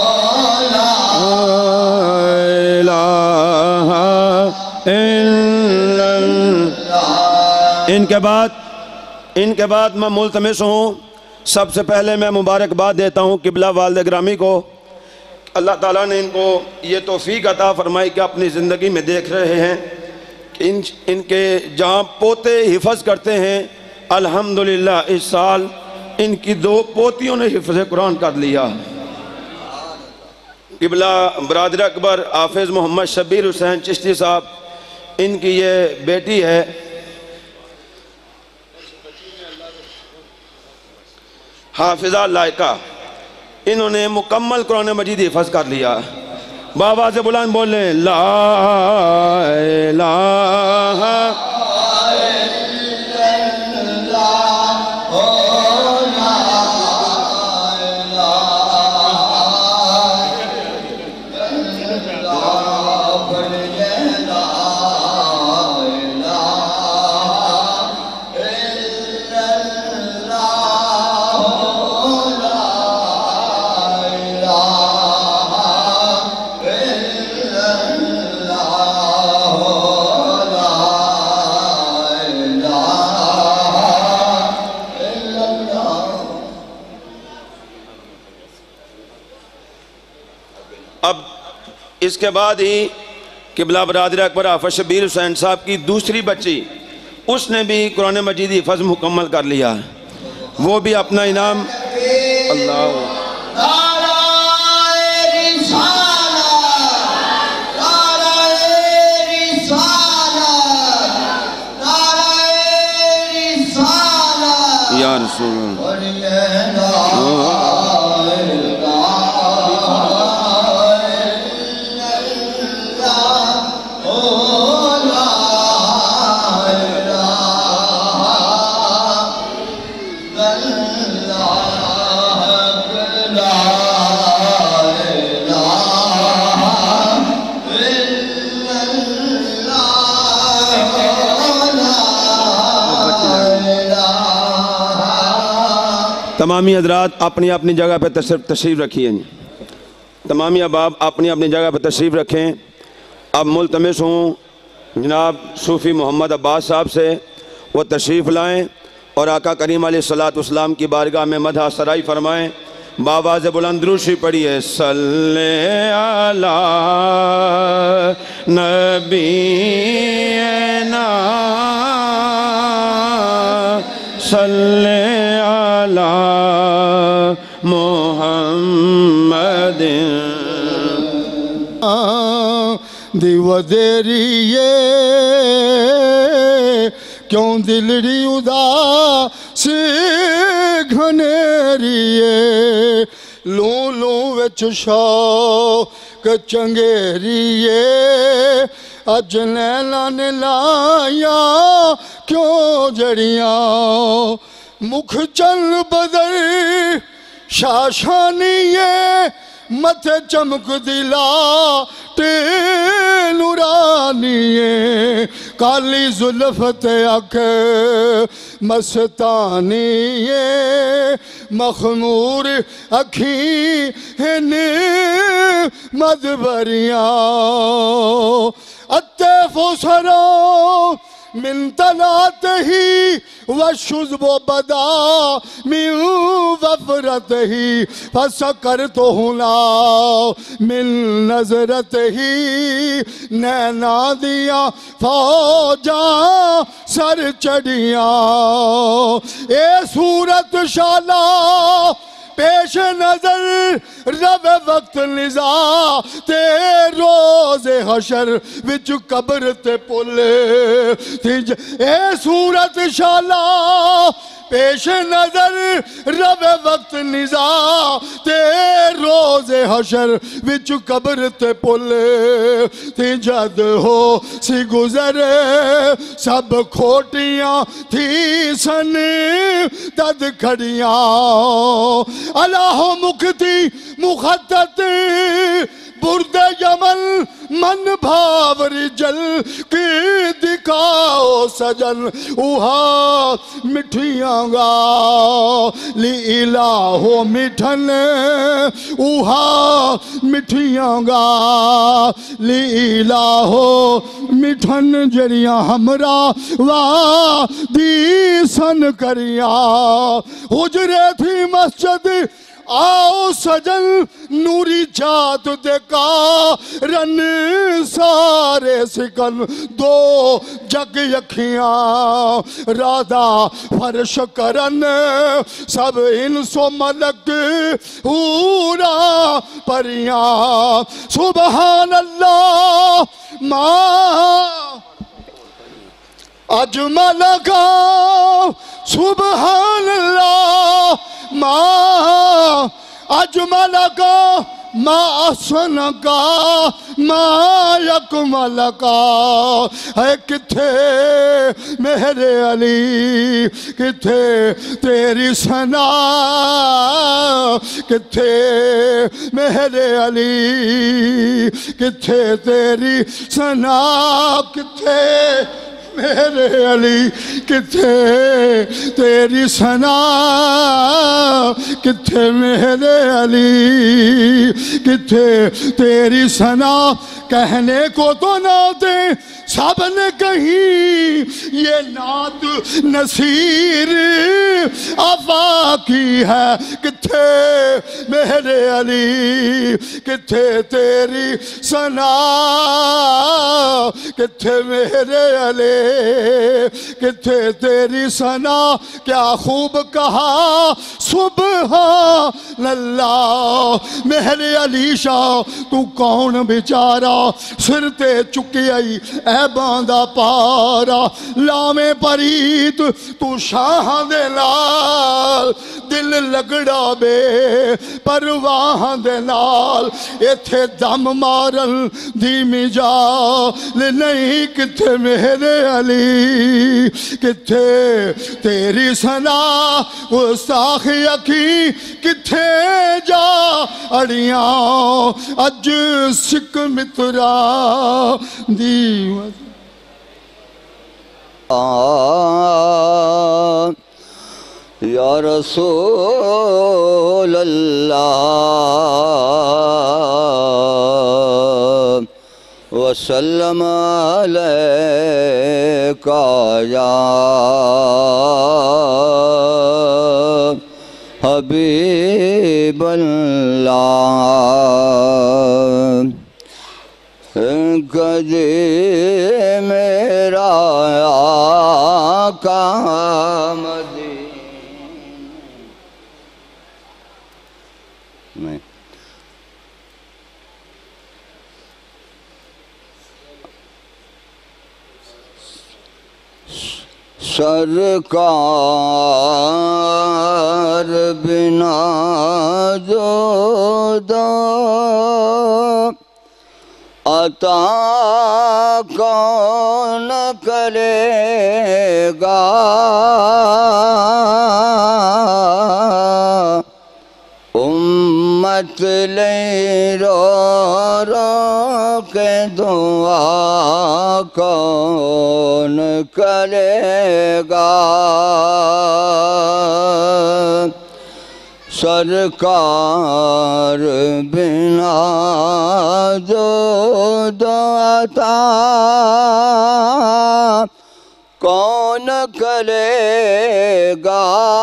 ان کے بعد ان کے بعد میں ملتمس ہوں، سب سے پہلے میں مبارکباد دیتا ہوں قبلہ والد گرامی کو۔ اللہ تعالیٰ نے ان کو یہ توفیق عطا فرمائی کہ اپنی زندگی میں دیکھ رہے ہیں کہ ان ان کے جہاں پوتے حفظ کرتے ہیں، الحمدللہ اس سال ان کی دو پوتیوں نے حفظ قرآن کر لیا۔ قبلہ برادر اکبر حافظ محمد شبیر حسین چشتی صاحب، ان کی یہ بیٹی ہے، حافظہ لائقہ، انہوں نے مکمل قرآن مجید حفظ کر لیا۔ بابا سے بلند بولیں لا الہ اب اس کے بعد ہی قبلہ برادر اکبر حافظ شبیر حسین صاحب کی دوسری بچی، اس نے بھی قرآن مجید حفظ مکمل کر لیا، وہ بھی اپنا انعام اللہ یا تمامی حضرات اپنی اپنی جگہ پہ تشریف رکھیے جی، تمامی احباب اپنی اپنی جگہ پہ تشریف رکھیں۔ اب ملتمس ہوں جناب صوفی محمد عباس صاحب سے وہ تشریف لائیں اور آقا کریم علیہ الصلوۃ والسلام کی بارگاہ میں مدح سرائی فرمائیں۔ بآواز بلند روشی پڑھیے، صلی علی نبینا صلی علی محمد دیو دیریے کیوں دلڑی اداس گھنیریے لوں لوں وچ شوق چنگیریے اج نینا نے لایا کیوں جڑیاں مکھ چل بدر شاشانیے متھے چمک دلا تے نورانیے کالی زلفت اکھ مستانیے مخمور اکھی ہن مدبریاں الطیف سروں من طلعته وشذب بدا من وفرته فسكرته لا من نظرته نینا دیا فوجاں سر چڑیاں اے صورت شالا پیش نظر رب وقت نزا تے روز حشر وچ قبر تے پلے اے صورت شالا پیش نظر رب وقت نزا تے روز حشر وچ قبر تے پلے تے جد ہو سی گزرے سب کھوٹیاں تھی سن تد کھڑیاں اللہ مکتی مخطط برد یمن من بھاور جل کی دکھاؤ سجن اوہا مٹھیاں گا لی الہو مٹھن اوہا مٹھیاں گا لی الہو مٹھن جڑیاں ہمراہ وا دی سن کریاں حجرے تھی مسجد آؤ سجن نوری جات دیکھا رن سارے سکن دو جگ یکھیاں رادا فرش کرن سب انسو ملک ہورا پریاں سبحان اللہ ما اجمل کا سبحان اللہ ما اجمل کا ما احسن کا ما یکمل کا ہے کتھے میرے علی کتھے تیری ثنا کتھے میرے علی کتھے تیری ثنا کتھے میرے علی کتھے تیری ثنا کتھے میرے علی کتھے تیری ثنا کہنے کو تو نعتیں سب نے کہیں یہ نعت نصیر آفا کی ہے کتھے میرے علی کتھے تیری ثنا کتھے میرے علی کتھے تیری ثنا کیا خوب کہا سبحان اللہ میرے علی شاہ تو کون بیچارہ سر تے چکی آئی اے باندہ پارا لامے پریت تو شاہ دے لال دل لگڑا بے پرواہ دے لال ایتھے دم مارن دیمی جا لے نہیں کتھے میرے علی کتھے تیری ثنا گستاخ اکھی کتھے جا اڑیاں اج سکھ مترا دیوہ یا رسول اللہ وسلم علیکہ یا حبیب اللہ کدی میرا آقا مدینہ میں سرکار بنا جودا عطا کون کرے گا امت لے رو رو کے دعا کون کرے گا سرکار بنا جو عطا کون کرے گا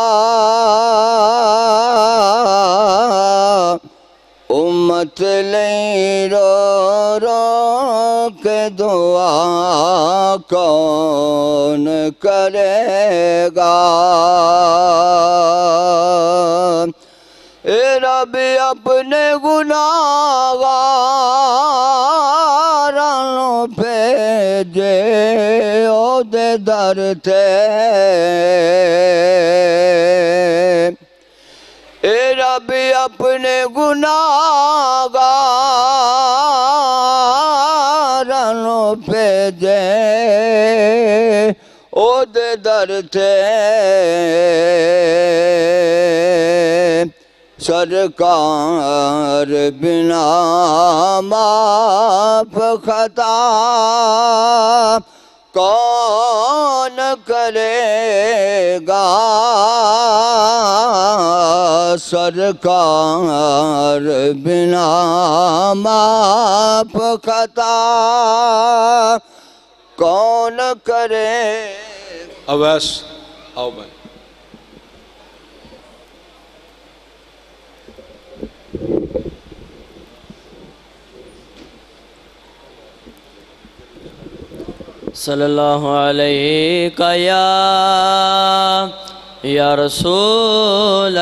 امت لے رو رو کے دعا کون کرے گا اے رب اپنے گناہگاراں بھیجے او دے در تے اے رب اپنے گناہگاراں بھیجے او دے در تے سرکار بنا معاف خطا کون کرے گا سرکار بنا معاف خطا کون کرے اویس آؤ بھائی صلی اللہ علیہ یا یا رسول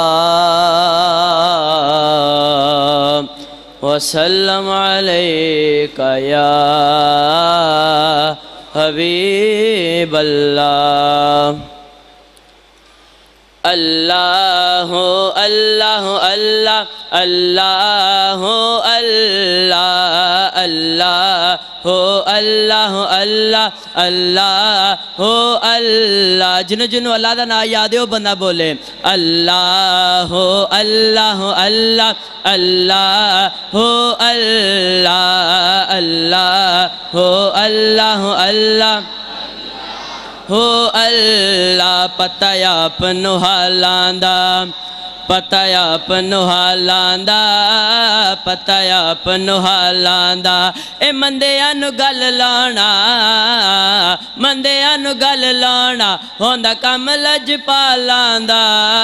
اللہ وسلم علیہ یا حبیب اللہ اللہ اللہ اللہ اللہ اللہ اللہ اللہ اللہ اللہ اللہ جنہوں جنہوں اللہ دا نا یاد ہے وہ بندہ بولے اللہ اللہ اللہ اللہ اللہ اللہ اللہ اللہ ہو اللہ پتہ اپنو حالان دا پتہ اپنو حالان دا پتہ اپنو حالان دا اے مندیاں نو گل لانا مندیاں نو گل لانا ہوندا کم لج پالان دا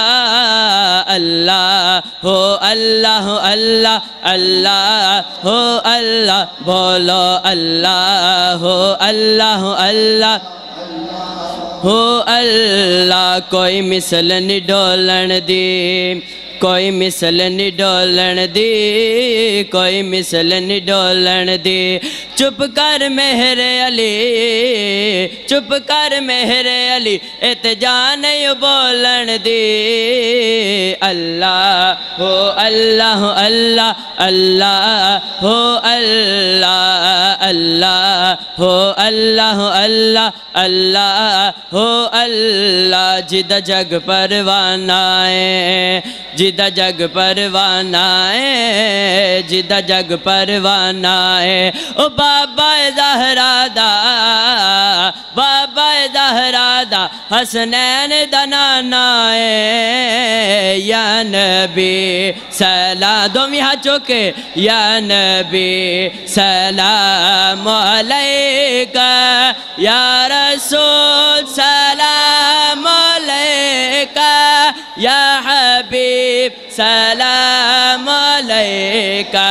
اللہ ہو اللہ اللہ اللہ ہو اللہ بولو اللہ ہو اللہ اللہ ہو اللہ کوئی مثل نہیں ڈولن دی کوئی مثل نہیں ڈولن دی کوئی مثل نہیں ڈولن دی چپ کر مہر علی چپ کر مہر علی اتجا نہیں بولن دی اللہ ہو اللہ اللہ اللہ ہو اللہ اللہ ہو اللہ اللہ اللہ ہو اللہ جدہ جگ پروانہ ہے جدہ جگ پروانہ ہے جدہ جگ پروانہ ہے او بابا زہرا دا بابا زہرا دا حسنین دنانائے یا نبی سلام دومی ہاتھ چوکے یا نبی سلام علیکہ یا رسول سلام علیکہ یا حبیب سلام علیکہ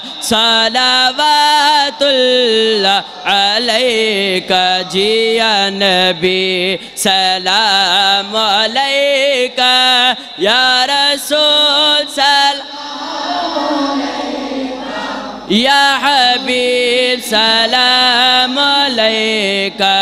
صلوات اللہ علیکہ جی یا نبی سلام علیکہ یا رسول سلام یا حبیب سلام علیکہ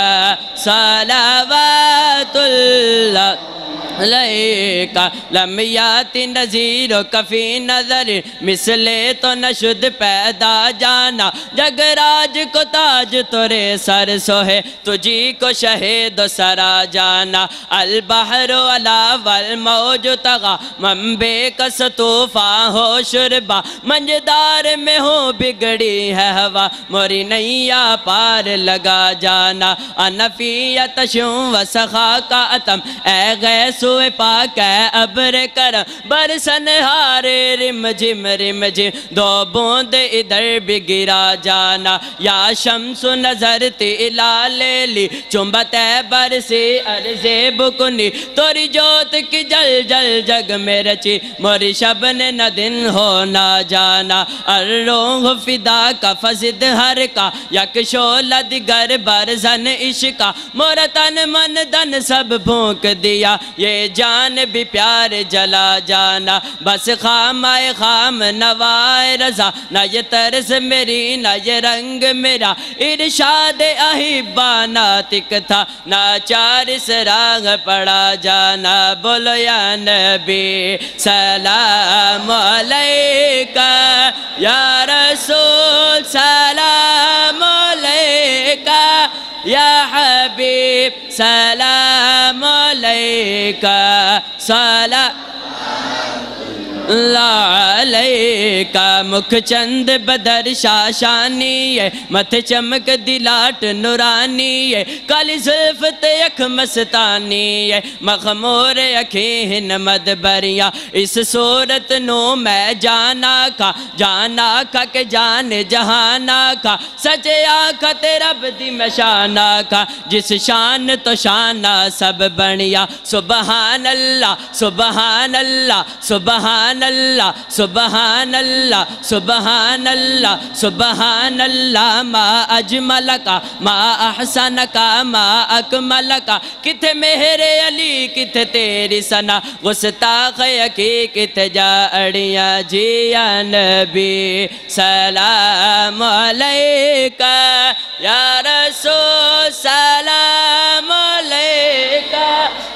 صلوات اللہ علیکہ لم یاتی نظیر و کفی نظر مثلے تو نشد پیدا جانا جگ راج کو تاج تورے سر سوہے تجھی کو شہید و سرا جانا البحر علا والموج تغا منبے کا ستوفا ہو شربا منجدار میں ہو بگڑی ہے ہوا موری نیا پار لگا جانا انفیت شوں و سخا کا اتم اے غیث سوئے پاک ہے ابر کرم برسن ہارے رم جم رم جم دو بوند ادھر بھی گرا جانا یا شمس نظر تیلا لے لی چنبت برسی عرض بکنی توری جوت کی جل جل جگ میں رچی موری شب نے نہ دن ہو نہ جانا الروح فدا کا فزد ہر کا یک شولہ دیگر برزن عشقا مورا تن من دن سب بھونک دیا یہ جان بھی پیار جلا جانا بس خام آئے خام نوائے رضا نہ یہ طرز میری نہ یہ رنگ میرا ارشاد احبانا تک تھا نہ چار سراغ پڑا جانا بولو یا نبی سلام علیکہ یا رسول سلام علیکہ یا حبیب سلام علیکہ سلام اللہ علیکہ مکھ چند بدر شاشانی ہے متھ چمک دلاٹ نورانی ہے کالی زلفت یک مستانی ہے مخمور اکھین مدبریاں اس صورت نو میں جانا کا جانا کا کہ جان جہانا کا سچے آکھا تیرا بدی میں شانا کا جس شان تو شانہ سب بنیا سبحان اللہ سبحان اللہ سبحان اللہ سبحان اللہ سبحان اللہ سبحان اللہ ما اجملکا ما احسنکا ما اکملکا کتھے مہر علی کتھے تیری سنا گستاخ یکی کتھے جا اڑیاں جی یا نبی سلام علیکہ یا رسول سلام علیکہ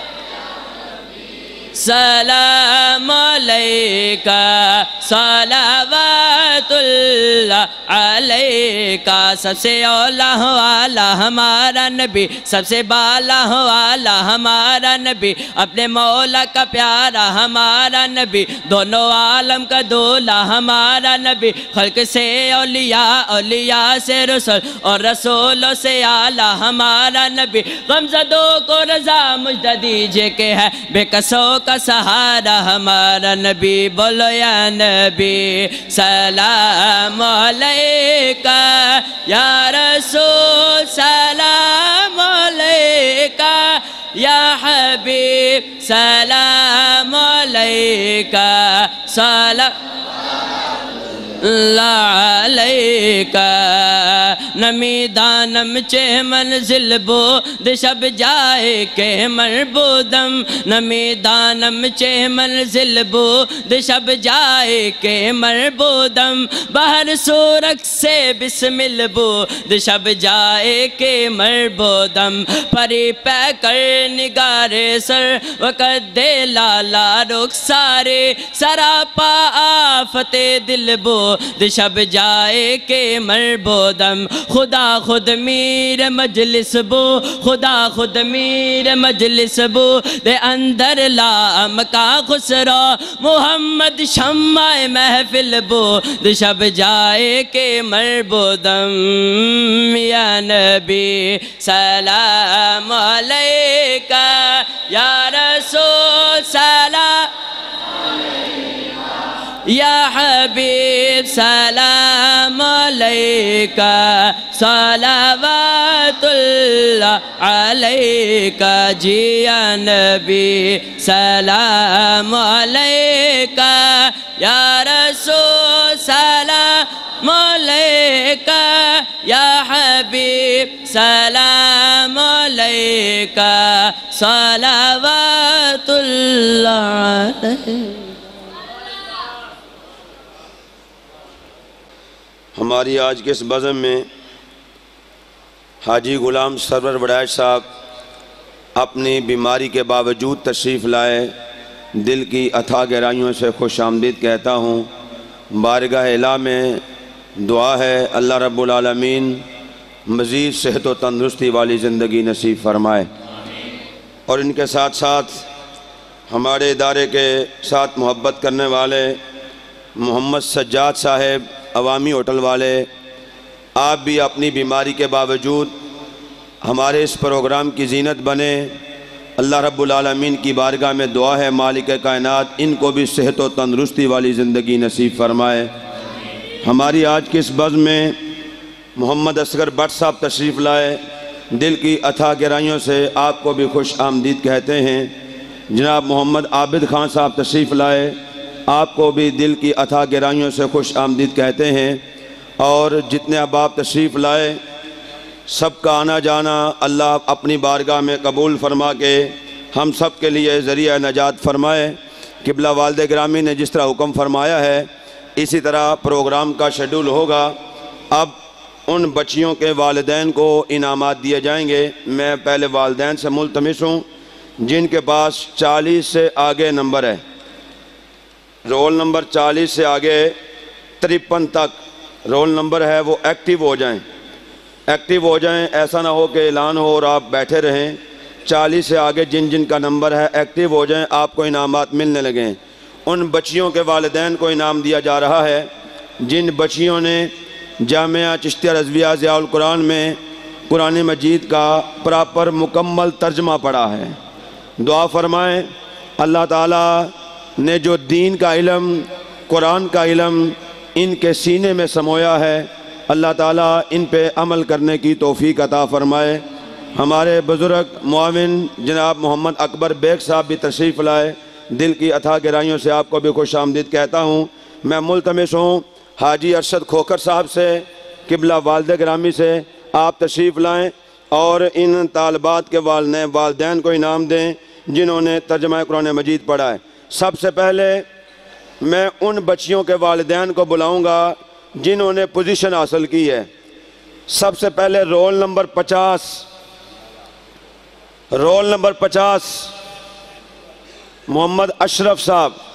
سلام علیکہ صلوات اللہ علیکہ سب سے اولا والا ہمارا نبی سب سے بالا والا ہمارا نبی اپنے مولا کا پیارا ہمارا نبی دونوں عالم کا دولا ہمارا نبی خلق سے اولیاء اولیاء سے رسول اور رسولوں سے اعلیٰ ہمارا نبی غمزدوں کو رضا مجدہ دیجئے کہ ہے بے کسوں کا سہارا ہمارا نبی بولو یا نبی سلام علیکہ یا رسول سلام علیکہ یا حبیب سلام علیکہ سلام اللہ علیکہ نمی دانم چہ منزل بود شب جائے کہ مربودم نمی دانم چہ منزل بود شب جائے کہ مربودم بہر سورک سے بسمل بود شب جائے کہ مربودم پری پہ کر نگار سر وقت دے لالا رخسارے سراپا آفت دل بود شب جائے کہ مربودم خدا خود میر مجلس بو خدا خود میر مجلس بو دے اندر لام کا خسرو محمد شمع محفل بو دے شب جائے کہ مربودم یا نبی سلام علیکہ سلام علیکہ صلوات اللہ علیکہ جی یا نبی سلام علیکہ یا رسول سلام علیکہ یا حبیب سلام علیکہ صلوات اللہ علیکہ۔ ہماری آج کے اس بزم میں حاجی غلام سرور وڈائچ صاحب اپنی بیماری کے باوجود تشریف لائے، دل کی اتھاہ گہرائیوں سے خوش آمدید کہتا ہوں۔ بارگاہ الہ میں دعا ہے اللہ رب العالمین مزید صحت و تندرستی والی زندگی نصیب فرمائے، اور ان کے ساتھ ساتھ ہمارے ادارے کے ساتھ محبت کرنے والے محمد سجاد صاحب عوامی ہوٹل والے، آپ بھی اپنی بیماری کے باوجود ہمارے اس پروگرام کی زینت بنے۔ اللہ رب العالمین کی بارگاہ میں دعا ہے مالک کائنات ان کو بھی صحت و تندرستی والی زندگی نصیب فرمائے۔ ہماری آج کی اس بزم میں محمد اصغر بٹ صاحب تشریف لائے، دل کی اتھاہ گہرائیوں سے آپ کو بھی خوش آمدید کہتے ہیں۔ جناب محمد عابد خان صاحب تشریف لائے، آپ کو بھی دل کی اتھاہ گہرائیوں سے خوش آمدید کہتے ہیں۔ اور جتنے احباب تشریف لائے سب کا آنا جانا اللہ اپنی بارگاہ میں قبول فرما کے ہم سب کے لیے ذریعہ نجات فرمائے۔ قبلہ والد گرامی نے جس طرح حکم فرمایا ہے اسی طرح پروگرام کا شیڈول ہوگا۔ اب ان بچیوں کے والدین کو انعامات دیے جائیں گے۔ میں پہلے والدین سے ملتمس ہوں جن کے پاس چالیس سے آگے نمبر ہے، رول نمبر چالیس سے آگے ترپن تک رول نمبر ہے، وہ ایکٹیو ہو جائیں ایکٹیو ہو جائیں ایسا نہ ہو کہ اعلان ہو اور آپ بیٹھے رہیں۔ چالیس سے آگے جن جن کا نمبر ہے ایکٹیو ہو جائیں، آپ کو انعامات ملنے لگیں۔ ان بچیوں کے والدین کو انعام دیا جا رہا ہے جن بچیوں نے جامعہ چشتیہ رضویہ ضیاء القرآن میں قرآن مجید کا پراپر مکمل ترجمہ پڑھا ہے۔ دعا فرمائیں اللہ تعالیٰ نے جو دین کا علم، قرآن کا علم ان کے سینے میں سمویا ہے، اللہ تعالیٰ ان پہ عمل کرنے کی توفیق عطا فرمائے۔ ہمارے بزرگ معاون جناب محمد اکبر بیگ صاحب بھی تشریف لائے، دل کی اتھاہ گہرائیوں سے آپ کو بھی خوش آمدید کہتا ہوں۔ میں ملتمس ہوں حاجی ارشد کھوکھر صاحب سے، قبلہ والد گرامی سے، آپ تشریف لائیں اور ان طالبات کے والدین والدین کو انعام دیں جنہوں نے ترجمہ قرآن مجید پڑھا ہے۔ سب سے پہلے میں ان بچیوں کے والدین کو بلاؤں گا جنہوں نے پوزیشن حاصل کی ہے۔ سب سے پہلے رول نمبر پچاس رول نمبر پچاس محمد اشرف صاحب،